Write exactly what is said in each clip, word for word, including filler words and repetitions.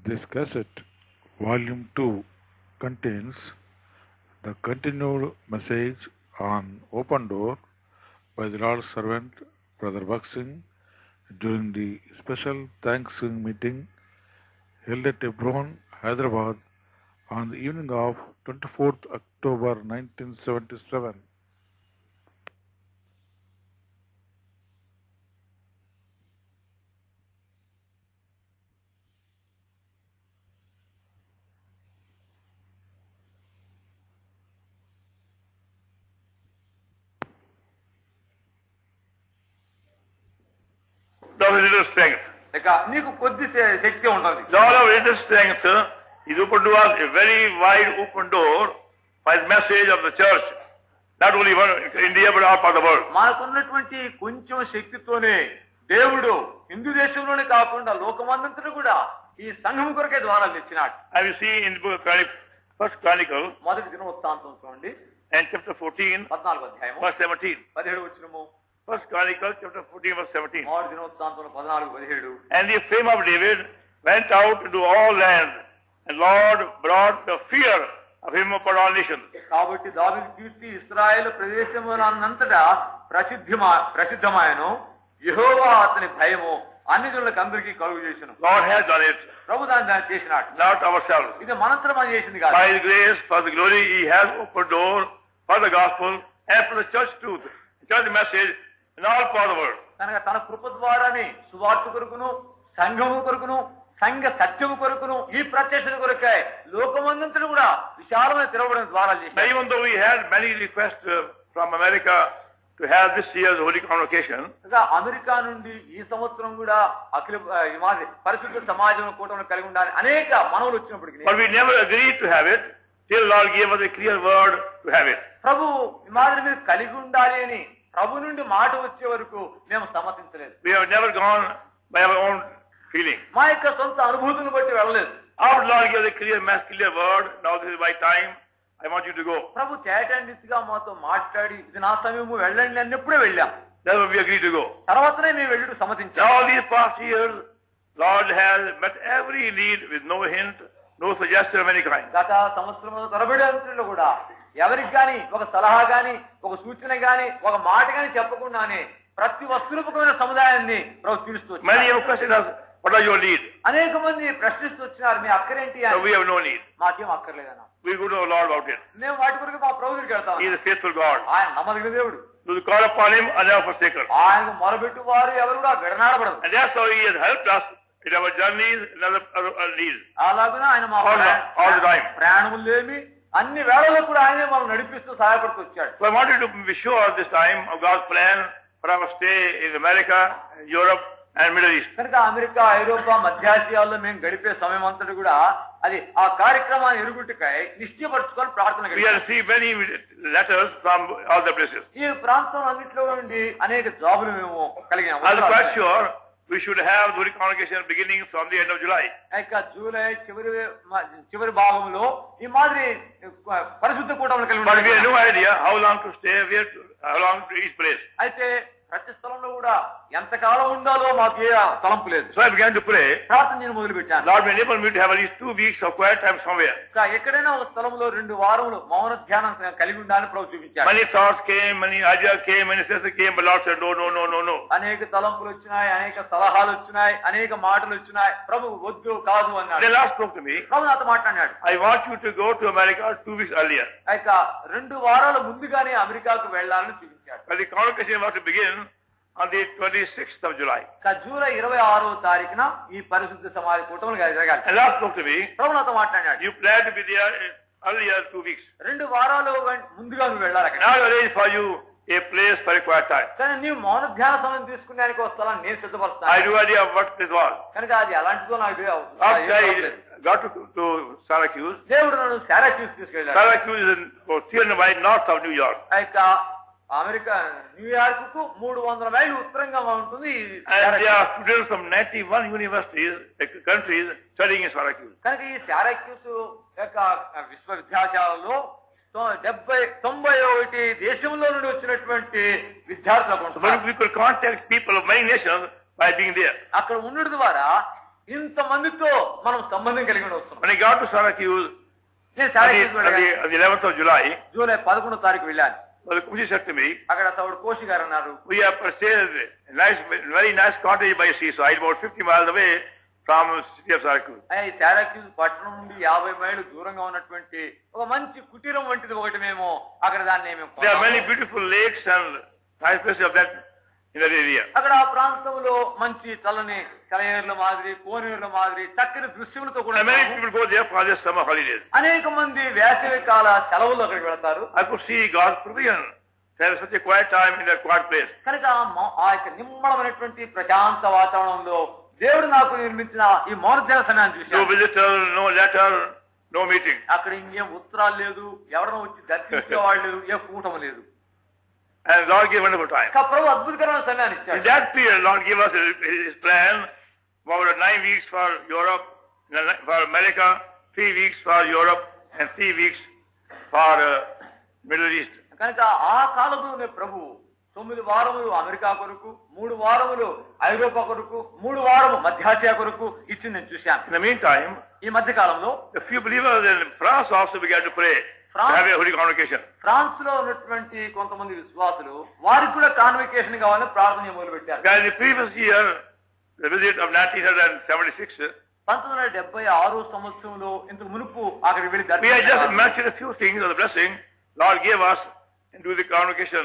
This cassette, Volume two, contains the continued message on Open Door by the Lord's servant, Brother Bakht Singh, during the special Thanksgiving meeting held at Hebron, Hyderabad, on the evening of twenty-fourth October nineteen seventy-seven. Of little strength. నీకు కొద్ది శక్తి ఉంటుంది. Lord of little strength is opened to us a very wide open door by the message of the church, not only for India but all part of the world. మనకున్నటువంటి కొంచెం శక్తితోనే దేవుడు హిందూ దేశంలోనే కాకుండా లోకమందంతటా కూడా ఈ సంఘం కొరకే ద్వారాలు తెచ్చినాడు. And we see in the book of Chronicle, First Chronicle, మొదటి దినవృత్తాంతం చూడండి, and chapter fourteen, పద్నాలుగు అధ్యాయం verse seventeen. పదిహేడు వచనము. First Chronicle, chapter fourteen, verse seventeen. మొదటి దినవృత్తాంతం పద్నాలుగు పదిహేడు. And the fame of David went out into all lands, and Lord brought the fear of him upon all nations. కాబట్టి దావీదు కీర్తి ఇశ్రాయేలు ప్రదేశమునంతటా ప్రసిద్ధమా ప్రసిద్ధమాయను. యెహోవా అతని భయము అన్ని జనులకు అందరికీ కలుగు చేసెను. God has done it, ప్రభు దాన్ని చేసినాడు, not ourselves. ఇది మనంతరం మనం చేసింది కాదు. By His grace, for the glory, He has opened door for the gospel and for the church truth, the church message in all part of the world. కనుక తన కృప ద్వారానే సువార్త కొరకును, సంఘము కొరకును, సంఘ సత్యము కొరకును, ఈ ప్రత్యక్షత కొరకే లోకమందంతటా కూడా విశాలమైన తిరగబడిన ద్వారాలు చేశారు. Even though we had many requests uh, from America to have this year's Holy Convocation, America నుండి ఈ సంవత్సరం కూడా అఖిల పరిశుద్ధ సమాజం కూటమి కలిగి ఉండాలని అనేక మనవులు వచ్చినప్పటికీ, but we never agreed to have it till Lord gave us a clear word to have it. ప్రభు ఈ మాదిరి మీరు కలిగి ఉండాలి అని ప్రభు నుండి మాట వచ్చే వరకు మేము సమ్మతించలేదు. We have never gone by our own feeling. మా యొక్క సొంత అనుభూతిని బట్టి వెళ్ళలేదు. Our Lord gave a clear, mass clear word. Now this is my time. I want you to go. ప్రభు చేటండిగా మాతో మాట్లాడి ఇది నా సమయము వెళ్ళండి అన్నప్పుడే వెళ్ళాం. That's why we agreed to go. తర్వాతనే మేము వెళ్ళి సమ్మతించాం. All these past years, Lord has met every need with no hint, no suggestion of any kind. గత సంవత్సరం తరబడి అంతలో కూడా ఎవరికి గాని ఒక సలహా గాని, ఒక సూచన గాని, ఒక మాట గాని చెప్పకుండానే ప్రతి వస్తురూపకమైన సముదాయాన్ని ప్రభు తీరుస్తూ వచ్చారు. Many have questioned us, what are your need? అనేక మంది ప్రశ్నిస్తూ వచ్చినారు, మీ అక్కరేంటి అని. So we have no need. మాకేం అక్కర్లేదన్నా. We go to the Lord about it. మేము వాటి కొరకు మా ప్రభు దగ్గరికి వెళ్తాం. He is a faithful God. ఆయన నమ్మదగిన దేవుడు. To call upon Him and never forsake us. ఆయనకు మొరబెట్టు వారు ఎవరు కూడా విడనాడబడరు. And that's how He has helped us in our journeys and other, other, other needs. అలాగున ఆయన మా all the time. ప్రయాణములేమి అన్ని వేళల్లో కూడా ఆయనే మనం నడిపిస్తూ సహాయపడుతూ వచ్చాడు. So I wanted to be sure this time of God's plan for our stay in America, Europe and Middle East. కనుక అమెరికా, ఐరోపా, మధ్యాసియాల్లో మేము గడిపే సమయం అంతటి కూడా అది ఆ కార్యక్రమాన్ని ఎరుగుటికై నిశ్చయపరచుకొని ప్రార్థన We have received many letters from all the places. ఈ ప్రాంతం అన్నింటిలో నుండి అనేక జాబులు మేము కలిగాము. I'm quite sure we should have the Holy Convocation beginning from the end of July. ఇక జూలై చివరి చివరి భాగంలో ఈ మాదిరి పరిశుద్ధ కూటములు కలిగి But we have no idea how long to stay, where to, how long to each place. అయితే ప్రతి స్థలంలో కూడా ఎంతకాలం ఉండాలో మాకు ఏ తలంపు లేదు. So I began to pray. ప్రార్థన నేను మొదలు పెట్టాను. Lord may enable me to have at least two weeks of quiet time somewhere. ఎక్కడైనా ఒక స్థలంలో రెండు వారములు మౌన ధ్యానం కలిగి ఉండాలని ప్రభు చూపించాడు. Many thoughts came, many ideas came, many senses came, but Lord said no, no, no, no, no. అనేక తలంపులు వచ్చినాయి, అనేక సలహాలు వచ్చినాయి, అనేక మాటలు వచ్చినాయి. ప్రభు వద్దు కాదు అన్నాడు. The Lord spoke to me. ప్రభు నాతో మాట్లాడాడు. I want you to go to America two weeks earlier. అయితే రెండు వారాల ముందుగానే అమెరికాకు వెళ్ళాలని చూపించాడు. But the convocation was to begin on the twenty-sixth of July. July ఇరవై ఆరో తారీఖున ఈ పరిశుద్ధ సమాజ కూటములు జరగాలి. And Lord spoke to me. ప్రభు నాతో మాట్లాడాడు. You plan to be there earlier two weeks. రెండు వారాలు ముందుగా నువ్వు వెళ్ళాలి అక్కడ. Now arrange for you a place for a quiet time. కానీ నీవు మౌన ధ్యాన సమయం తీసుకునేందుకు ఒక స్థలాన్ని నేను సిద్ధపరుస్తాను. I do idea of what this was. కనుక అది ఎలాంటిదో నాకు After I got to, to Syracuse. దేవుడు నన్ను సారాక్యూస్ తీసుకెళ్ళాడు. Syracuse is in three hundred miles north of New York. అయితే అమెరికా న్యూయార్క్ కు మూడు వందల మైళ్ళు ఉత్తరంగా ఉంటుంది. And there are students from ninety-one universities, countries studying in Syracuse. కనుక ఈ సారాక్యూస్ యొక్క విశ్వవిద్యాలయాలలో డెబ్బై తొంభై ఒకటి దేశంలో నుండి వచ్చినటువంటి విద్యార్థులకు we could contact people of many nations by being there. అక్కడ ఉండడం ద్వారా ఇంతమందితో మనం సంబంధం కలిగి వస్తున్నాం. When I got to Syracuse నేను on the, on the eleventh of July, July పదకొండో తారీఖు వెళ్ళాను. the Kushi said to me, అక్కడ తవుడు కోషి గారు అన్నారు, we have purchased a nice, very nice cottage by seaside, about fifty miles away from the city of Syracuse. ఈ సారాక్యూజ్ పట్టణం నుండి యాభై మైళ్ళు దూరంగా ఉన్నటువంటి ఒక మంచి కుటీరం వంటిది ఒకటి మేము అక్కడ దాన్ని మేము There are many beautiful lakes and nice places of that in that area. అక్కడ ఆ ప్రాంతంలో మంచి చల్లని కలయేర్ల మాదిరి కోనేరుల మాదిరి చక్కని దృశ్యములతో కూడా And many people go there for their summer holidays. అనేక మంది వేసవి కాల సెలవులు అక్కడికి వెళతారు. I could see God's provision. There is such a quiet time in that quiet place. కనుక ఆ యొక్క నిమ్మళమైనటువంటి ప్రశాంత వాతావరణంలో దేవుడు నాకు నిర్మించిన ఈ మౌనధ్యాన సమయాన్ని No చూశాను. visitor, no letter, no meeting. అక్కడ ఇంకేం ఉత్తరాలు లేదు, ఎవరినో వచ్చి దర్శించేవాళ్ళు లేదు, ఏ కూటం లేదు. And Lord gave wonderful time. ప్రభు అద్భుతకరమైన సమయాన్ని In ఇచ్చాడు. that period, Lord gave us His plan about nine weeks for Europe, for America, three weeks for Europe, and three weeks for uh, Middle East. కనుక ఆ కాలంలోనే ప్రభు తొమ్మిది వారములు America కొరకు, మూడు వారములు ఐరోపా కొరకు, మూడు వారము మధ్యాసియా కొరకు ఇచ్చింది నేను చూశాను. In the meantime, ఈ మధ్య కాలంలో a few believers in France also began to pray to have a holy convocation. France లో ఉన్నటువంటి కొంతమంది విశ్వాసులు వారికి కూడా కాన్వకేషన్ కావాలని ప్రార్థన మొదలు పెట్టారు. In the previous year, the visit of nineteen seventy-six, పంతొమ్మిది వందల డెబ్బై ఆరు సంవత్సరంలో ఇంతకు మునుపు అక్కడికి వెళ్ళి we had just దర్శనం mentioned a few things of the blessing Lord gave us into the convocation.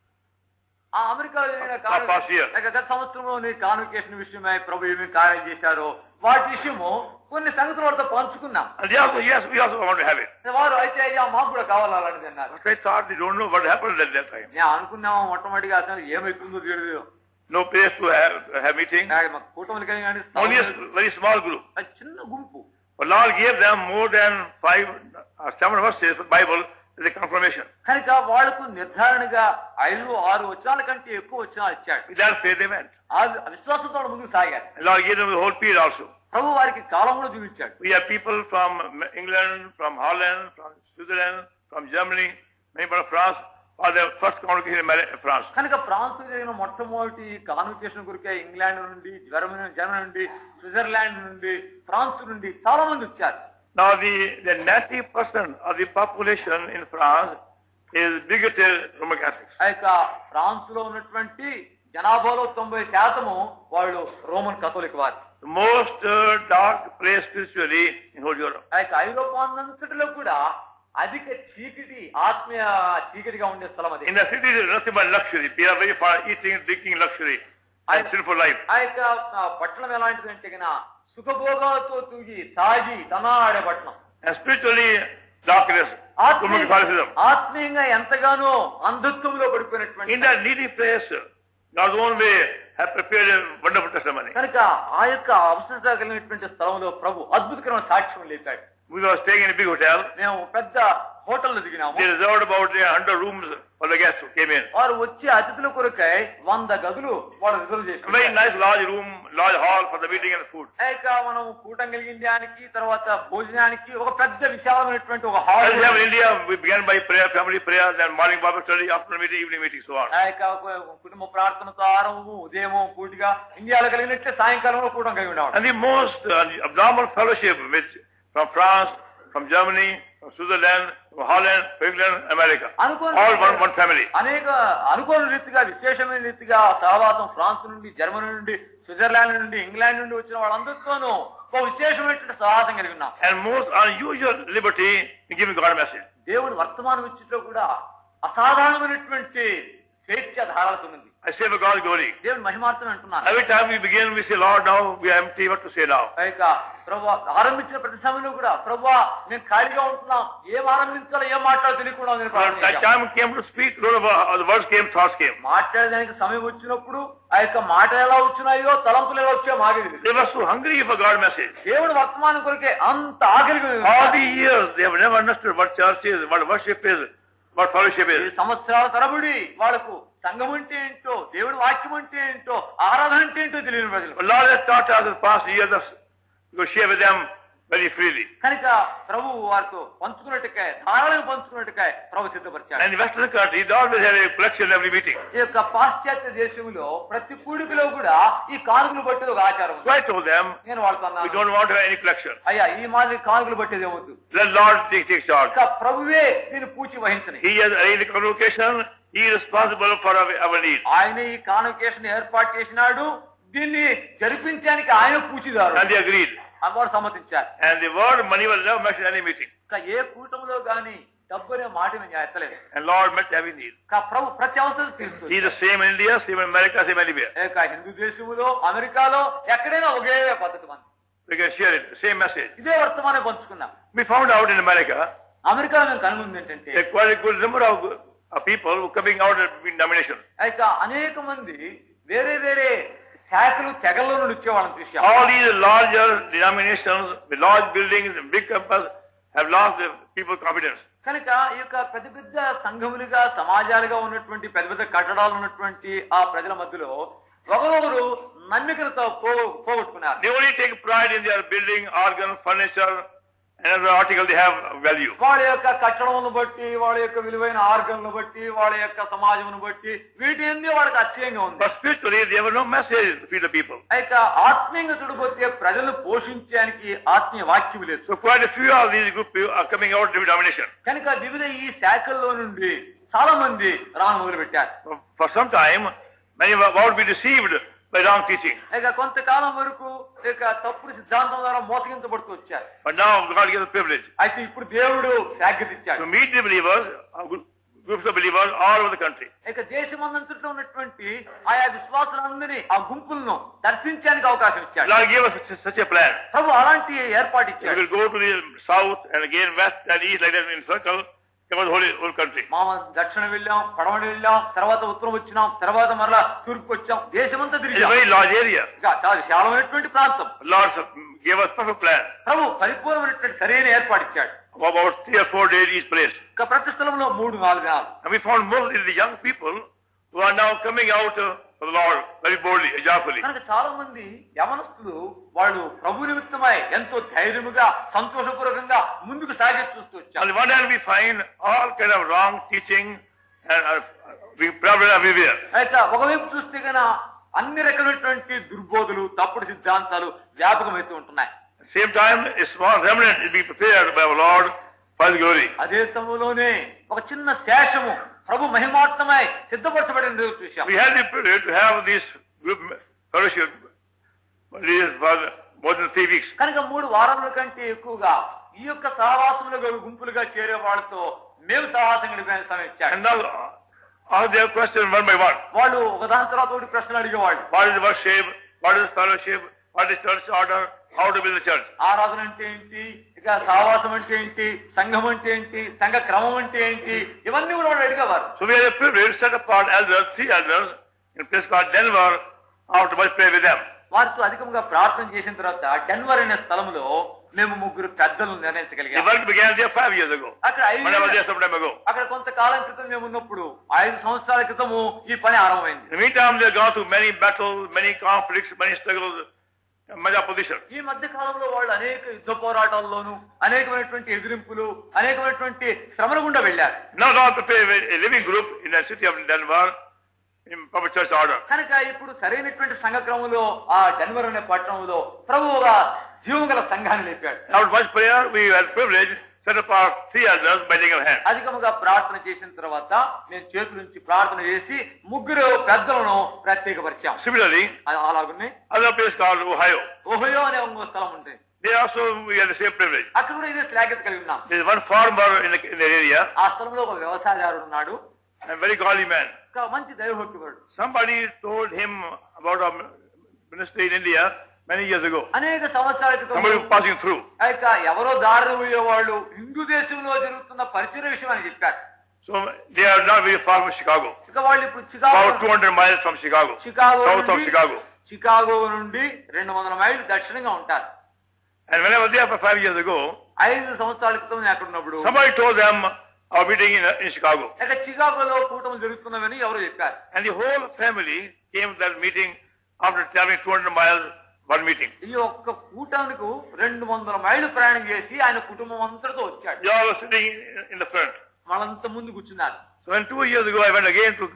ఆ అమెరికాలో జరిగిన ఆ past year. గత సంవత్సరంలోని కాన్వకేషన్ విషయమై ప్రభు ఏమి కార్యం చేశారో వాటి విషయము కొన్ని సంగతులు వారితో పంచుకున్నాం. And they also, yes, we also want to have it. వారు అయితే అయ్యా మాకు కూడా కావాలని అన్నారు. But I thought they don't know what happened at that time. నేను అనుకున్నాము మొట్టమొదటిగా అసలు ఏమైతుందో తెలియదు. No place to have, have meeting. మాకు కూటమిలు కలిగి కానీ Only a very small group. చిన్న గుంపు. But Lord gave them more than five, uh, seven verses of the Bible as a confirmation. కనుక వాళ్లకు నిర్ధారణగా ఐదు ఆరు వచనాల కంటే ఎక్కువ వచనాలు ఇచ్చాడు. With that faith they went. ఆ విశ్వాసంతో ముందుకు సాగారు. And Lord gave them the whole period also. ప్రభు వారికి కాలం కూడా చూపించాడు. We have people from England, from Holland, from Switzerland, from Germany, many from France, for the first convocation in France. కనుక France జరిగిన మొట్టమొదటి convocation కొరికే ఇంగ్లాండ్ నుండి, Germany Germany నుండి, Switzerland నుండి, ఫ్రాన్స్ నుండి చాలా మంది వచ్చారు. Now the, the ninety percent of the population in France is bigoted Roman Catholics. ఆ యొక్క ఫ్రాన్స్ లో ఉన్నటువంటి జనాభాలో తొంభై శాతము వాళ్ళు రోమన్ కథోలిక్ వారు. The most uh, dark place spiritually in whole Europe. ఆ యొక్క ఐరోపా అంతటిలో కూడా అధిక చీకటి ఆత్మీయ చీకటిగా ఉండే స్థలం అది. In the city there is nothing but luxury. They are very far eating, drinking luxury and sinful life. ఆ యొక్క పట్టణం ఎలాంటిదంటే కన్నా సుఖభోగాలతో తూగి తాగి తనాడే పట్టణం. And spiritually darkness, Roman Catholicism. ఆత్మీయంగా ఎంతగానో అంధత్వంలో పడిపోయినటువంటి In that needy place, God's own way have prepared a wonderful testimony. కనుక ఆ యొక్క అవసరత కలిగినటువంటి స్థలంలో ప్రభు అద్భుతకరమైన సాక్ష్యం లేపాడు. We were staying in a big hotel. మేము పెద్ద హోటల్లో దిగినాము. They reserved about a hundred rooms for the guests who came in. వారు వచ్చే అతిథుల కొరకై వంద గదులు వాళ్ళు రిజర్వ్ చేశారు. Very nice large room, large hall for the meeting and food. ఇక మనం కూటం కలిగించడానికి తర్వాత భోజనానికి ఒక పెద్ద విశాలమైనటువంటి ఒక hall. As we have in India, we began by prayer, family prayer, then morning Bible study, afternoon meeting, evening meeting, so on. ఇక కుటుంబ ప్రార్థనతో ఆరంభము ఉదయము పూర్తిగా ఇండియాలో కలిగినట్లే సాయంకాలంలో కూటం కలిగి ఉండేవాడు. And the most uh, abnormal fellowship which from France, from Germany, from Switzerland, from Holland, from England, America. All one, one family. అనేక అనుకోని రీతిగా విశేషమైన రీతిగా సహవాసం ఫ్రాన్స్ నుండి, జర్మనీ నుండి, స్విట్జర్లాండ్ నుండి, ఇంగ్లాండ్ నుండి వచ్చిన వాళ్ళందరితోనూ ఒక విశేషమైనటువంటి సహవాసం కలిగి ఉన్నాం. And most unusual liberty in giving God a message. దేవుని వర్తమానం ఇచ్చిలో కూడా అసాధారణమైనటువంటి స్వేచ్ఛ ధారాలతో I say for God's glory. దేవుని మహిమార్థం అంటున్నాను. Every time we begin, we say, Lord, now we are empty. What to say now? ఇక ప్రభువా ఆరంభించిన ప్రతి సమయంలో కూడా ప్రభువా నేను ఖాళీగా ఉంటున్నాం, ఏం ఆరంభించాలో ఏం మాట్లాడాలో తెలియకుండా నేను ప్రార్థన That time came to speak, Lord, the words came, thoughts came. మాట్లాడడానికి సమయం వచ్చినప్పుడు ఆ యొక్క మాటలు ఎలా వచ్చినాయో తలంపులు ఎలా వచ్చాయో మాకే తెలియదు. They were so hungry for God's message. దేవుడు వర్తమానం కొరకే అంత ఆకలి. All the years they have never understood what church is, what worship is, what fellowship is. సంవత్సరాల తరబడి వాళ్ళకు సంఘం అంటే ఏంటో, దేవుడి వాక్యం అంటే ఏంటో, ఆరాధన అంటే ఏంటో తెలియని ప్రజలు. But Lord has taught us in the past years to share with them very freely. కనుక ప్రభు వారితో పంచుకున్నట్టుగా ధారాళంగా పంచుకున్నట్టుగా ప్రభు సిద్ధపరిచాడు. And in Western countries, they always have a collection every meeting. ఈ యొక్క పాశ్చాత్య దేశంలో ప్రతి కూడికలో కూడా ఈ కానుకలు పట్టేది ఒక ఆచారం. So I told them, నేను వాళ్ళతో we అన్నాను, don't want to have any collection. అయ్యా ఈ మాదిరి కానుకలు పట్టేది ఏమొద్దు, Let Lord take, take charge. ఇక ప్రభువే దీన్ని పూచి వహించని. He has arranged the convocation. He is responsible for our, our needs. ఆయన ఈ కాన్వకేషన్ ఏర్పాటు చేసినాడు, దీన్ని జరిపించడానికి ఆయన పూచిదారు. And they agreed. వారు సమ్మతించారు. And the word money was never mentioned in any meeting. ఇక ఏ కూటమిలో గాని డబ్బు అనే మాట నేను ఎత్తలేదు. And Lord met every need. ఇక ప్రభు ప్రతి అవసరం తీరుస్తుంది. He is the same in India, same in America, same anywhere. ఇక హిందూ దేశంలో అమెరికాలో ఎక్కడైనా ఒకే పద్ధతి మనం. We can share it, same message. ఇదే వర్తమానం పంచుకున్నాం. We found out in America అమెరికాలో మేము కనుగొంది ఏంటంటే a quite a good number of uh, people who coming out in denominations. ఇక అనేక మంది వేరే వేరే శాఖలు తెగల్లో నుండి వచ్చేవాళ్ళని చూసాం. All these larger denominations with large buildings and big campus have lost the people's confidence. కనుక ఈ యొక్క పెద్ద పెద్ద సంఘములుగా సమాజాలుగా ఉన్నటువంటి పెద్ద పెద్ద కట్టడాలు ఉన్నటువంటి ఆ ప్రజల మధ్యలో ఒకరొకరు నమ్మికలతో పోగొట్టుకున్నారు. They only take pride in their building, organ, furniture, and other article they have value. వాళ్ళ యొక్క కట్టడమును బట్టి, వాళ్ళ యొక్క విలువైన ఆర్గన్ను బట్టి, వాళ్ళ యొక్క సమాజమును బట్టి వీటి ఎందు వాళ్ళకి అత్యయంగా ఉంది. But spiritually there were no message to feed the people. అయితే ఆత్మీయంగా చూడబోతే ప్రజలను పోషించడానికి ఆత్మీయ వాక్యం లేదు. So quite a few of these group are coming out of denomination. కనుక వివిధ ఈ శాఖల్లో నుండి చాలా మంది రాను మొదలు పెట్టారు. For some time many would be deceived by wrong teaching. ఇక కొంతకాలం వరకు ఇక తప్పుడు సిద్ధాంతం ద్వారా మోసగించబడుతూ వచ్చారు. But now God gives the privilege. అయితే ఇప్పుడు దేవుడు శాగ్యత ఇచ్చాడు. To meet the believers, groups of believers all over the country. ఇక దేశమంతట్లో ఉన్నటువంటి ఆయా విశ్వాసులందరినీ ఆ గుంపులను దర్శించడానికి అవకాశం ఇచ్చాడు. God gave us such a plan. ప్రభు అలాంటి ఏర్పాటు We ఇచ్చాడు. will go to the south and again west and east like that in circle. Cover the whole, whole country. మా దక్షిణ వెళ్ళాం, పడమటి వెళ్ళాం, తర్వాత ఉత్తరం వచ్చినాం, తర్వాత మరలా తూర్పు వచ్చాం, దేశమంతా It's a తిరిగాం. very large area. ఇంకా చాలా విశాలమైనటువంటి ప్రాంతం. Lord gave us perfect plan. ప్రభు పరిపూర్ణమైనటువంటి సరైన ఏర్పాటు ఇచ్చాడు. About three or four days each place. ఇక ప్రతి స్థలంలో మూడు నాలుగు నాలుగు. And we found most of the young people who are now coming out uh, for the Lord very boldly, joyfully. కనుక చాలా మంది యవనస్తులు వాళ్ళు ప్రభు నిమిత్తమై ఎంతో ధైర్యముగా సంతోషపూర్వకంగా ముందుకు సాగే చూస్తూ On వచ్చారు. the one hand we find all kind of wrong teaching and uh, we problem everywhere. అయితే ఒకవైపు చూస్తే గన అన్ని రకమైనటువంటి దుర్బోధలు, తప్పుడు సిద్ధాంతాలు వ్యాపకమవుతూ ఉంటున్నాయి. Same time a small remnant is being prepared by our Lord for His glory. అదే సమయంలోనే ఒక చిన్న శేషము ప్రభు మహిమార్థమై సిద్ధపరచబడిన చూశాం. We had the privilege to have this group fellowship for more than three weeks. కనుక మూడు వారముల కంటే ఎక్కువగా ఈ యొక్క సహవాసములుగా గుంపులుగా చేరే వాళ్ళతో మేము సహవాసం గడిపే సమయం ఇచ్చాడు. And now all their questions one by one. వాళ్ళు ఒకదాని తర్వాత ఒకటి ప్రశ్నలు అడిగేవాళ్ళు. What is worship? What is fellowship? What is church order? How to build the church? ఆరాధన అంటే ఏంటి, ఇక సహవాసం అంటే ఏంటి, సంఘం అంటే ఏంటి, సంఘ క్రమం అంటే ఏంటి, ఇవన్నీ కూడా వాళ్ళు అడిగేవారు. So we had a privilege set apart elders, three elders in a place called Denver, after much prayer with them. వారితో అధికంగా ప్రార్థన చేసిన తర్వాత డెన్వర్ అనే స్థలంలో మేము ముగ్గురు పెద్దలు The నిర్ణయించగలిగాం. work began there five years ago. అక్కడ ఐదు When I was there some time ago. అక్కడ కొంతకాలం క్రితం మేము ఉన్నప్పుడు ఐదు సంవత్సరాల క్రితము ఈ పని ఆరంభమైంది. In the meantime, they have gone through many battles, many conflicts, many struggles, much opposition. ఈ మధ్య కాలంలో వాళ్ళు అనేక యుద్ధ పోరాటాల్లోనూ అనేకమైనటువంటి ఎదిరింపులు అనేకమైనటువంటి శ్రమల గుండా వెళ్ళారు. Now God prepared a living group in the city of Denver in proper church order. కనుక ఇప్పుడు సరైనటువంటి సంఘ క్రమంలో ఆ డెన్వర్ అనే పట్టణంలో ప్రభువుగా జీవం గల సంఘాన్ని లేపాడు. After much prayer, we had privilege set apart three elders by laying of hands. అధికంగా ప్రార్థన చేసిన తర్వాత నేను చేతుల నుంచి ప్రార్థన చేసి ముగ్గురు పెద్దలను ప్రత్యేకపరిచాం. Similarly, అలాగే other place called Ohio. ఓహయో అనే ఒక స్థలం ఉంటుంది. There also we had the same privilege. అక్కడ కూడా ఇదే శ్లాఘ్యత కలిగి ఉన్నాం. There is one farmer in the, in the area, ఆ స్థలంలో ఒక వ్యవసాయదారుడు ఉన్నాడు, a very godly man. ఒక మంచి దైవభక్తుడు. Somebody told him about our ministry in India many years ago. అనేక సంవత్సరాల Somebody క్రితం was passing through. అయితే ఎవరో దారిని పోయేవాళ్ళు హిందూ దేశంలో జరుగుతున్న పరిచయ విషయం అని చెప్పారు. So they are not very far from Chicago. ఇక వాళ్ళు ఇప్పుడు Chicago About two hundred miles from Chicago. Chicago South of నుండి Chicago. చికాగో నుండి రెండు వందల మైళ్ళు దక్షిణంగా ఉంటారు. And when I was there for five years ago, ఐదు సంవత్సరాల క్రితం నేను అక్కడ ఉన్నప్పుడు somebody told them our meeting in, in Chicago. ఇక చికాగోలో కూటమి జరుగుతున్నవని ఎవరో చెప్పారు. And the whole family came to that meeting after traveling two hundred miles one meeting. ఈ ఒక్క కూటానికి రెండు వందల మైళ్ళు ప్రయాణం చేసి ఆయన కుటుంబం అంతటితో వచ్చాడు. They all were sitting in the front. వాళ్ళంత ముందు కూర్చున్నారు. So when two years ago I went again to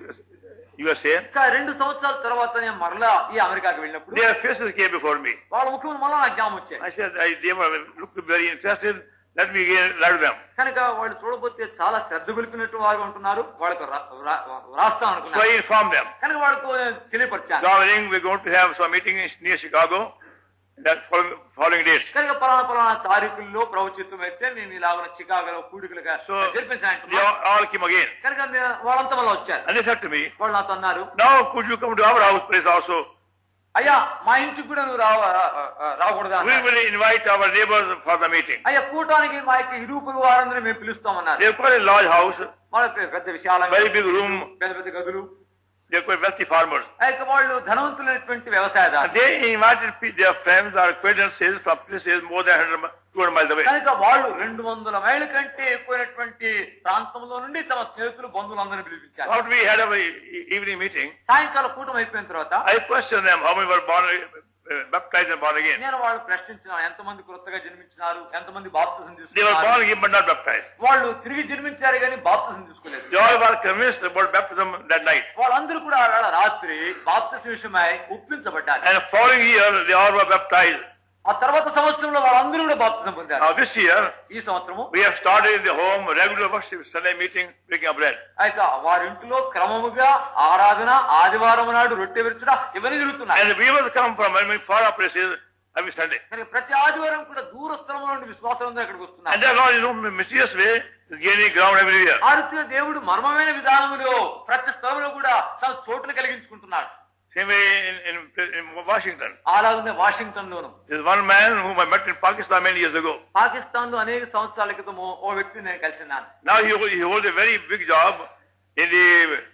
U S A. ఇంకా రెండు సంవత్సరాల తర్వాత నేను మరలా ఈ అమెరికాకి వెళ్ళినప్పుడు Their faces came before me. వాళ్ళ ముఖ్యమంత్రి మళ్ళా నాకు జ్ఞాపకం వచ్చాయి. I said, I, they were looked very interested. Let me again write them. కనుక వాళ్ళు చూడబోతే చాలా శ్రద్ధ గొలిపినట్టు వారు ఉంటున్నారు. వాళ్ళకు రాస్తాం So అనుకున్నారు. I informed them. కనుక వాళ్ళకు తెలియపరిచాను. Darling, we're going to have some meeting near Chicago. That following, following dates. కనుక పలానా పలానా తారీఖుల్లో ప్రభుత్వం అయితే నేను ఇలాగ చికాగోలో కూడికలుగా So జరిపించాను. they all, all came again. కనుక వాళ్ళంతా మళ్ళీ వచ్చారు. And they said to me, వాళ్ళు నాతో అన్నారు, now could you come to our house place also? అయ్యా మా ఇంటికి కూడా నువ్వు రావ రాకూడదా? We will invite our neighbors for the meeting. అయ్యా కూటానికి మా యొక్క ఇరుపురు వారందరూ మేము పిలుస్తామన్నారు. They've got a large house, వాళ్ళకి పెద్ద విశాలంగా very big room. పెద్ద పెద్ద గదులు. They're quite wealthy farmers. అయితే వాళ్ళు ధనవంతులైనటువంటి వ్యవసాయదారులు. And they invited their friends or acquaintances from places more than one hundred, two hundred miles away. కనుక వాళ్ళు రెండు వందల మైళ్ళ కంటే ఎక్కువైనటువంటి ప్రాంతంలో నుండి తమ స్నేహితులు బంధువులందరినీ పిలిపించారు. After we had our evening meeting, సాయంకాలం కూటమి అయిపోయిన తర్వాత I questioned them how many were born, uh, baptized and born again. నేను వాళ్ళు ప్రశ్నించిన ఎంతమంది కొత్తగా జన్మించినారు, ఎంతమంది బాప్తిజం They were తీసుకున్నారు. born again but not baptized. వాళ్ళు తిరిగి జన్మించారు కానీ బాప్తిజం తీసుకోలేదు. They all were convinced about baptism that night. వాళ్ళందరూ కూడా ఆ వేళ రాత్రి బాప్తిజం విషయమై ఒప్పించబడ్డారు. And the following year, they all were baptized. ఆ తర్వాత సంవత్సరంలో వాళ్ళందరూ కూడా బాప్తిజం పొందారు. Now this year, ఈ సంవత్సరము we have started in the home regular worship Sunday meeting, breaking of bread. అయితే వారి ఇంట్లో క్రమముగా ఆరాధన, ఆదివారం నాడు రొట్టె విరుచుట ఇవన్నీ జరుగుతున్నాయి. And we will come from I mean, far off places every Sunday. కనుక ప్రతి ఆదివారం కూడా దూర స్థలంలో నుండి విశ్వాసం ఇక్కడికి And వస్తున్నారు. the Lord, in a mysterious way, is gaining ground everywhere. ఆ రీతిగా దేవుడు మర్మమైన విధానంలో ప్రతి స్థలంలో కూడా తన చోటును కలిగించుకుంటున్నాడు. Same way in, in, in Washington. అలాగే వాషింగ్టన్ లోను There's one man whom I met in Pakistan many years ago. Pakistan లో అనేక సంవత్సరాల క్రితము ఓ వ్యక్తిని నేను కలిసినాను. Now he, he holds a very big job in the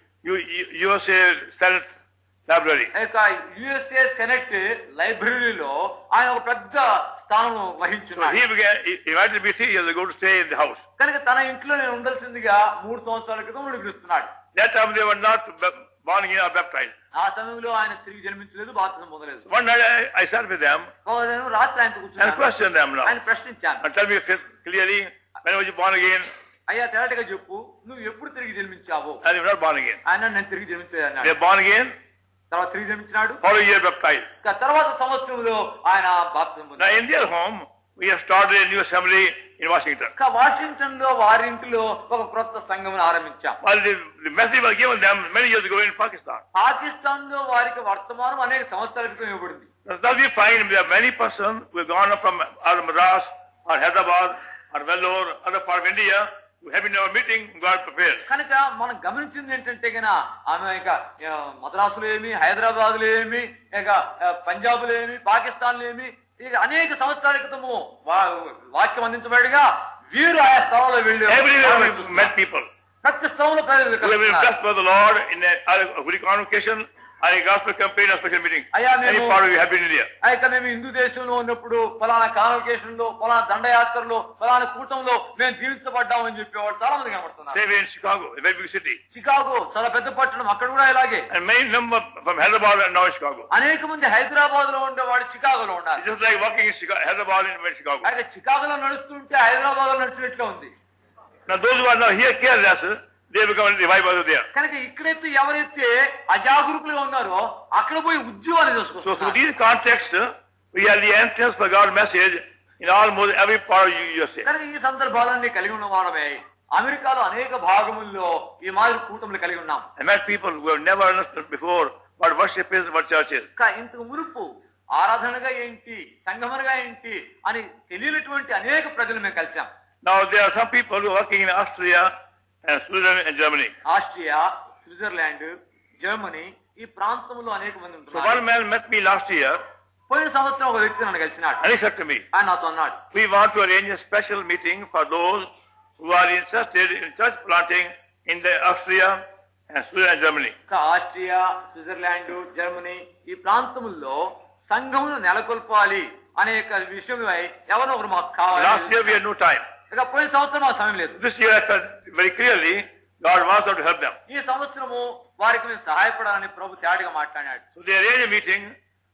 U S A Senate Library. USA senate లైబ్రరీలో ఆయన ఒక పెద్ద స్థానం So వహించున్నాడు. he began, he invited me three years ago to stay in the house. కనుక తన ఇంట్లో నేను ఉండాల్సిందిగా మూడు సంవత్సరాల క్రితం నన్ను పిలుస్తున్నాడు. That time they were not born again or baptized. ఆ సమయంలో ఆయన తిరిగి జన్మించలేదు, బాప్తిజం పొందలేదు. One night I, I sat with them నేను రాత్రి ఆయనతో and కూర్చున్నాను. questioned them now. ఆయన ప్రశ్నించాను, And tell me clearly, when was you born again? అయ్యా తేటగా చెప్పు, నువ్వు ఎప్పుడు తిరిగి జన్మించావు? And you were not born again. ఆయన నేను తిరిగి జన్మించలేదు They అన్నాడు. are born again, తర్వాత తిరిగి జన్మించినాడు. following year baptized. తర్వాత సంవత్సరంలో ఆయన బాప్తిజం Now పొందాడు. in their home, we have started a new assembly in Washington. Washington లో వారి ఇంటిలో ఒక క్రొత్త సంఘం ఆరంభించాం. Well, the, the message was given them many years ago in Pakistan. Pakistan లో వారికి వర్తమానం అనేక సంవత్సరాల క్రితం ఇవ్వబడింది. Now we find there are many persons who have gone up from either Madras or Hyderabad or Vellore, other part of India, who have been in our meeting, got prepared. కనుక మనం గమనించింది ఏంటంటే గన ఆమె ఇక మద్రాసులో ఏమి, హైదరాబాద్ లో ఏమి, ఇక పంజాబ్ లో ఏమి, పాకిస్తాన్ లో ఏమి, ఇక అనేక సంవత్సరాల క్రితము వాక్యం అందించబడిగా వీరు ఆయా స్థలంలో వెళ్ళి Everywhere we met people ప్రతి స్థలంలో ప్రజలు who have been blessed by the Lord in a, a holy convocation or a gospel campaign or special meeting. Any part of you have been in India. అయితే మేము హిందూ దేశంలో ఉన్నప్పుడు ఫలానా convocation లో, ఫలానా దండయాత్రలో, ఫలానా కూటంలో మేము జీవించబడ్డామని చెప్పేవాడు చాలా మంది కనబడుతున్నారు. Same way in Chicago, a very big city. Chicago చాలా పెద్ద పట్టణం, అక్కడ కూడా ఇలాగే. And many number from Hyderabad and now in Chicago. అనేక మంది హైదరాబాద్ లో ఉండేవాడు చికాగోలో ఉన్నారు. It's just like walking in Chicago, Hyderabad and Chicago. అయితే చికాగోలో నడుస్తుంటే హైదరాబాద్ లో నడిచినట్లే ఉంది. Now those who are now here careless, they become revivals there. కనుక ఇక్కడైతే ఎవరైతే అజాగరూకులుగా ఉన్నారో అక్కడ పోయి ఉద్యోగాలు So చేసుకుంటారు. through these contexts, we have the entrance for God's message in almost every part of U S A. కనుక ఈ సందర్భాలన్నీ కలిగి ఉన్న వారమే అమెరికాలో అనేక భాగముల్లో ఈ మాదిరి కూటములు కలిగి ఉన్నాం. I met people who have never understood before what worship is, what church is. ఇంతకు మునుపు ఆరాధనగా ఏంటి, సంగమనగా ఏంటి అని తెలియనటువంటి అనేక ప్రజలు మేము కలిసాం. Now there are some people who are working in Austria and Sweden and Germany. Austria, Switzerland, Germany ఈ ప్రాంతంలో అనేక మంది So ఉంటున్నారు. one man met me last year పోయిన సంవత్సరం ఒక వ్యక్తి నన్ను కలిసినాడు. and he said to me, ఆయన నాతో అన్నాడు, we want to arrange a special meeting for those who are interested in church planting in the Austria and Sweden and Germany. Austria, Switzerland, Germany ఈ ప్రాంతముల్లో సంఘమును నెలకొల్పాలి అనేక విషయమై ఎవరో ఒకరు మాకు కావాలి. Last year we had no time. ఇక పోయిన సంవత్సరం మాకు సమయం లేదు. This year I felt very clearly God wants us to help them. ఈ సంవత్సరము వారికి మేము సహాయపడాలని ప్రభు తేటగా మాట్లాడాడు. So they arranged a meeting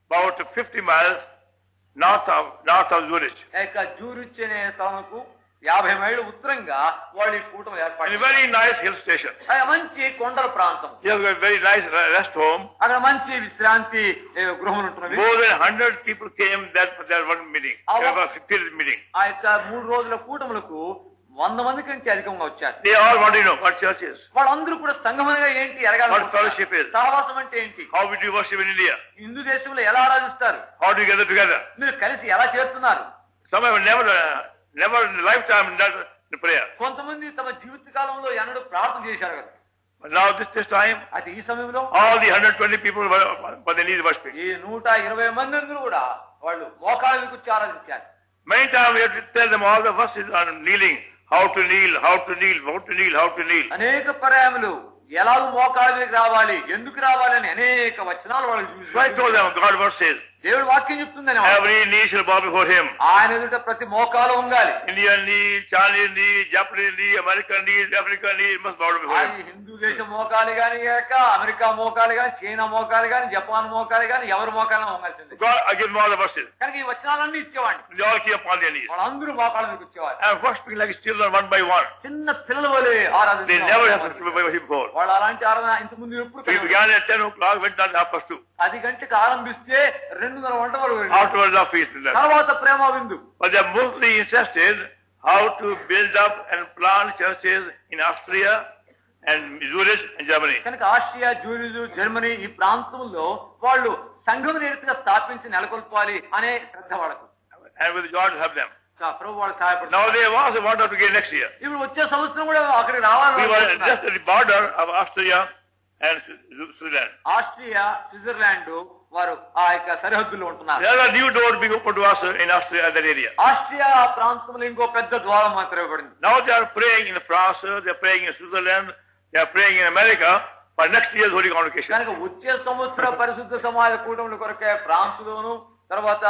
about fifty miles north of north of Zurich. ఇక జూరిచ్ అనే స్థలంకు యాభై మైళ్ళు ఉత్తరంగా వాళ్ళు ఈ కూటమి ఏర్పాటు. Very nice hill station. మంచి కొండల ప్రాంతం. Yes, a very nice rest home. అక్కడ మంచి విశ్రాంతి గృహములు ఉంటున్నవి. More than one hundred people came that for that one meeting. There was fifty meeting. ఆ యొక్క మూడు రోజుల కూటములకు వంద మంది కంటే అధికంగా వచ్చారు. They all want to know what church is. వాళ్ళందరూ కూడా సంఘమనగా ఏంటి ఎరగాలి. What fellowship is. సహవాసం అంటే ఏంటి. How we do worship in India. Hindu దేశంలో ఎలా ఆరాధిస్తారు. How do you gather together. మీరు కలిసి ఎలా చేస్తున్నారు. Some have never uh, never in lifetime done the prayer. కొంతమంది తమ జీవిత కాలంలో ఎన్నడూ ప్రార్థన చేశారు కదా. But now this this time, అది ఈ సమయంలో all the one hundred twenty people were for the need worshiping. ఈ నూట ఇరవై మంది అందరూ కూడా వాళ్ళు మోకాళ్ళ మీద కూర్చొని ఆరాధించారు. Many times we have to tell them all the verses on kneeling, how to kneel, how to kneel, how to kneel, how to kneel. అనేక పర్యాయములు ఎలాగ మోకాళ్ళ మీదకి రావాలి, ఎందుకు రావాలి అని అనేక వచనాలు వాళ్ళకి చూసి. So I told them, God word says, దేవుడు వాక్యం చెప్తుందని every knee shall bow before him. ఆయన ఎదుట ప్రతి మోకాలు ఉండాలి. Indian knee, Chinese knee, Japanese knee, American knee, African knee must bow before him. Hindu దేశం మోకాలు గాని కాక అమెరికా మోకాలు గాని చైనా మోకాలు గాని జపాన్ మోకాలు గాని ఎవరి మోకాలు ఉండాల్సింది. God, I give them all the verses. కనుక ఈ వచనాలన్నీ ఇచ్చేవాడిని. They all keep upon their knees. వాళ్ళందరూ మోకాళ్ళ మీదకి వచ్చేవారు. And worshiping like children one by one. చిన్న పిల్లల వలె ఆరాధన. They never have to worship before. వాళ్ళు అలాంటి ఆరాధన ఇంతకు ముందు ఎప్పుడు. We began at ten o'clock, went down half past two. పది గంటలకు ఆరంభిస్తే రెండున్నర గంట వరకు. Afterwards, our feast. తర్వాత ప్రేమ విందు. But they are mostly interested how to build up and plant churches in Austria and Zurich and Germany. కనుక Austria, Zurich, Germany ఈ ప్రాంతంలో వాళ్ళు సంఘం నేరుగా స్థాపించి నెలకొల్పాలి అనే శ్రద్ధ వాళ్ళకు. And with God help them. ప్రభు వాళ్ళు సహాయపడతారు. Now they also want us to get next year. ఇప్పుడు వచ్చే సంవత్సరం కూడా అక్కడికి రావాలి. We were just at the border of Austria and Switzerland. Austria, Switzerland వారు ఆ యొక్క సరిహద్దులో ఉంటున్నారు. There are new doors being opened to us in Austria and that area. Austria ప్రాంతంలో ఇంకో పెద్ద ద్వారం మాత్రమే పడింది. Now they are praying in France, they are praying in Switzerland, they are praying in America for next year's Holy Convocation. కనుక వచ్చే సంవత్సరం పరిశుద్ధ సమాజ కూటముల కొరకే ఫ్రాన్స్ లోను తర్వాత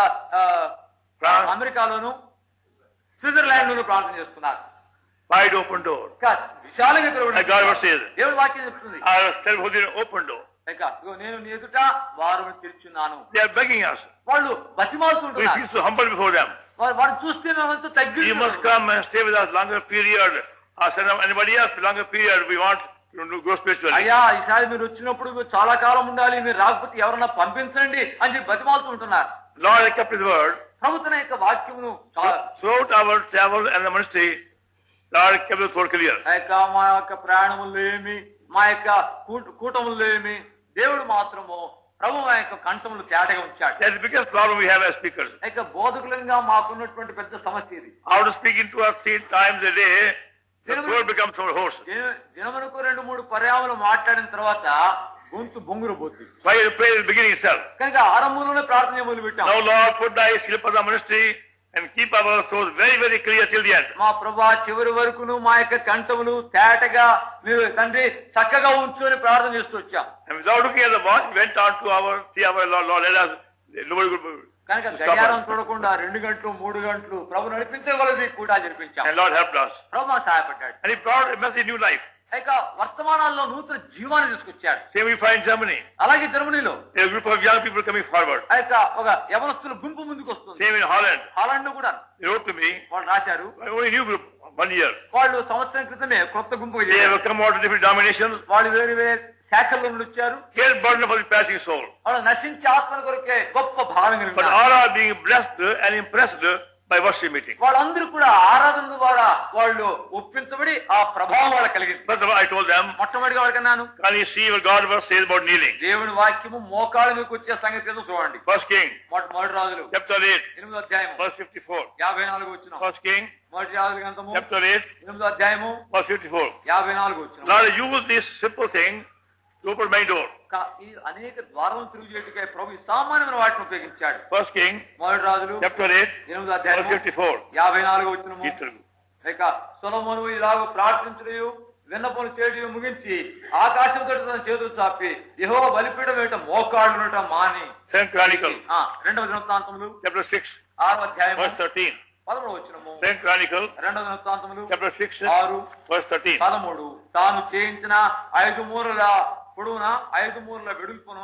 అమెరికాలోను స్విట్జర్లాండ్ లోను ప్రార్థన చేస్తున్నారు. Wide open door. విశాలంగా God says, దేవుడు వాక్యం చెప్తుంది. I will tell you an open door. నేను నీ ఎదుట వారు తెరుచున్నాను. They are begging us. వాళ్ళు బతిమాలుతుంటారు. We feel so humble before them. వారు చూస్తే మేమంతా తగ్గి. You must come and stay with us longer period. Or send anybody else longer period. We want to grow spiritually. అయ్యా ఈసారి మీరు వచ్చినప్పుడు చాలా కాలం ఉండాలి, మీరు రాకపోతే ఎవరన్నా పంపించండి అని చెప్పి బతిమాలుతుంటున్నారు. Lord has kept his word. ప్రభుత్వ యొక్క వాక్యమును throughout our travel and the ministry, Lord kept his word clear. మా యొక్క ప్రయాణములు ఏమి, మా యొక్క కూటములు ఏమి, దేవుడు మాత్రము ప్రభు మా యొక్క కంఠములు తేటగా ఉంచాడు. That's the biggest problem we have as speakers. ఇక బోధకులంగా మాకున్నటువంటి పెద్ద సమస్య ఇది. After speaking two or three times a day, the word becomes so hoarse. దినమునకు రెండు మూడు పర్యాములు మాట్లాడిన తర్వాత గొంతు బొంగురు పోతుంది. Why you pray at the beginning itself? కనుక ఆరంభంలోనే ప్రార్థన మొదలు పెట్టాం. Now Lord, put thy slip of the ministry and keep our throats very very clear till the end. మా ప్రభువా చివరి వరకును మా యొక్క కంఠములు తేటగా మీరు తండ్రి చక్కగా ఉంచుకొని ప్రార్థన చేస్తూ వచ్చాం. And without looking at the watch, went on to our three hour Lord, Lord let us nobody could. కనుక గడియారం చూడకుండా రెండు గంటలు మూడు గంటలు ప్రభు నడిపించగలది కూడా జరిపించాం. And Lord helped us. ప్రభు మాకు సహాయపడ్డాడు. And he brought a message new life. ఇక వర్తమానాల్లో నూతన జీవాన్ని తీసుకొచ్చాడు. Same we find Germany. అలాగే జర్మనీలో a group of young people coming forward. ఇక ఒక యవనస్తుల గుంపు ముందుకు వస్తుంది. Same in Holland. హాలండ్ కూడా They wrote to me. వాళ్ళు రాశారు. Only new group one year. వాళ్ళు సంవత్సరం క్రితమే కొత్త గుంపు. They have come out of different denominations. వాళ్ళు వేరు వేరు శాఖల్లో నుండి వచ్చారు. Care burden for the passing soul. వాళ్ళు నశించే ఆత్మల కొరకే గొప్ప భావం కలిగి But all are being blessed and impressed by worship meeting. వాళ్ళందరూ కూడా ఆరాధన ద్వారా వాళ్ళు ఒప్పించబడి ఆ ప్రభావం వాళ్ళకి కలిగింది. First of all, I told them, మొట్టమొదటిగా వాళ్ళకన్నాను, can you see what God was says about kneeling? దేవుని వాక్యము మోకాళ్ళ మీదకి వచ్చే సంగతి ఏదో చూడండి. First King, మొదటి రాజులు chapter eight, ఎనిమిదో అధ్యాయము verse fifty-four. యాభై నాలుగు వచ్చిన. First King, మొదటి రాజుల గ్రంథము chapter eight, ఎనిమిదో అధ్యాయము verse fifty-four. యాభై నాలుగు వచ్చిన. Lord, use this simple thing to open my door. ఈ అనేక ద్వారం తిరుగుచేటుకై ప్రభు సామాన్యమైన వాటిని ఉపయోగించాడు. First King, మొదటి రాజులు chapter eight, ఎనిమిదో అధ్యాయం verse fifty-four. యాభై నాలుగు వచ్చిన. ఇక సొలొమోను ఇలాగ ప్రార్థించుటయు విన్నపములు చేయటయు ముగించి ఆకాశం తోటి తన చేతులు చాపి యెహోవా బలిపీఠం వేట మోకాళ్ళుట మాని. Second Chronicle, రెండవ దినవృత్తాంతములు chapter six, ఆరవ అధ్యాయం verse thirteen. పదమూడు వచ్చినము. Second Chronicle, రెండవ దినవృత్తాంతములు chapter six, ఆరు verse thirteen. పదమూడు. తాను చేయించిన ఐదు మూరల పొడవున ఐదు మూరల వెడుల్పును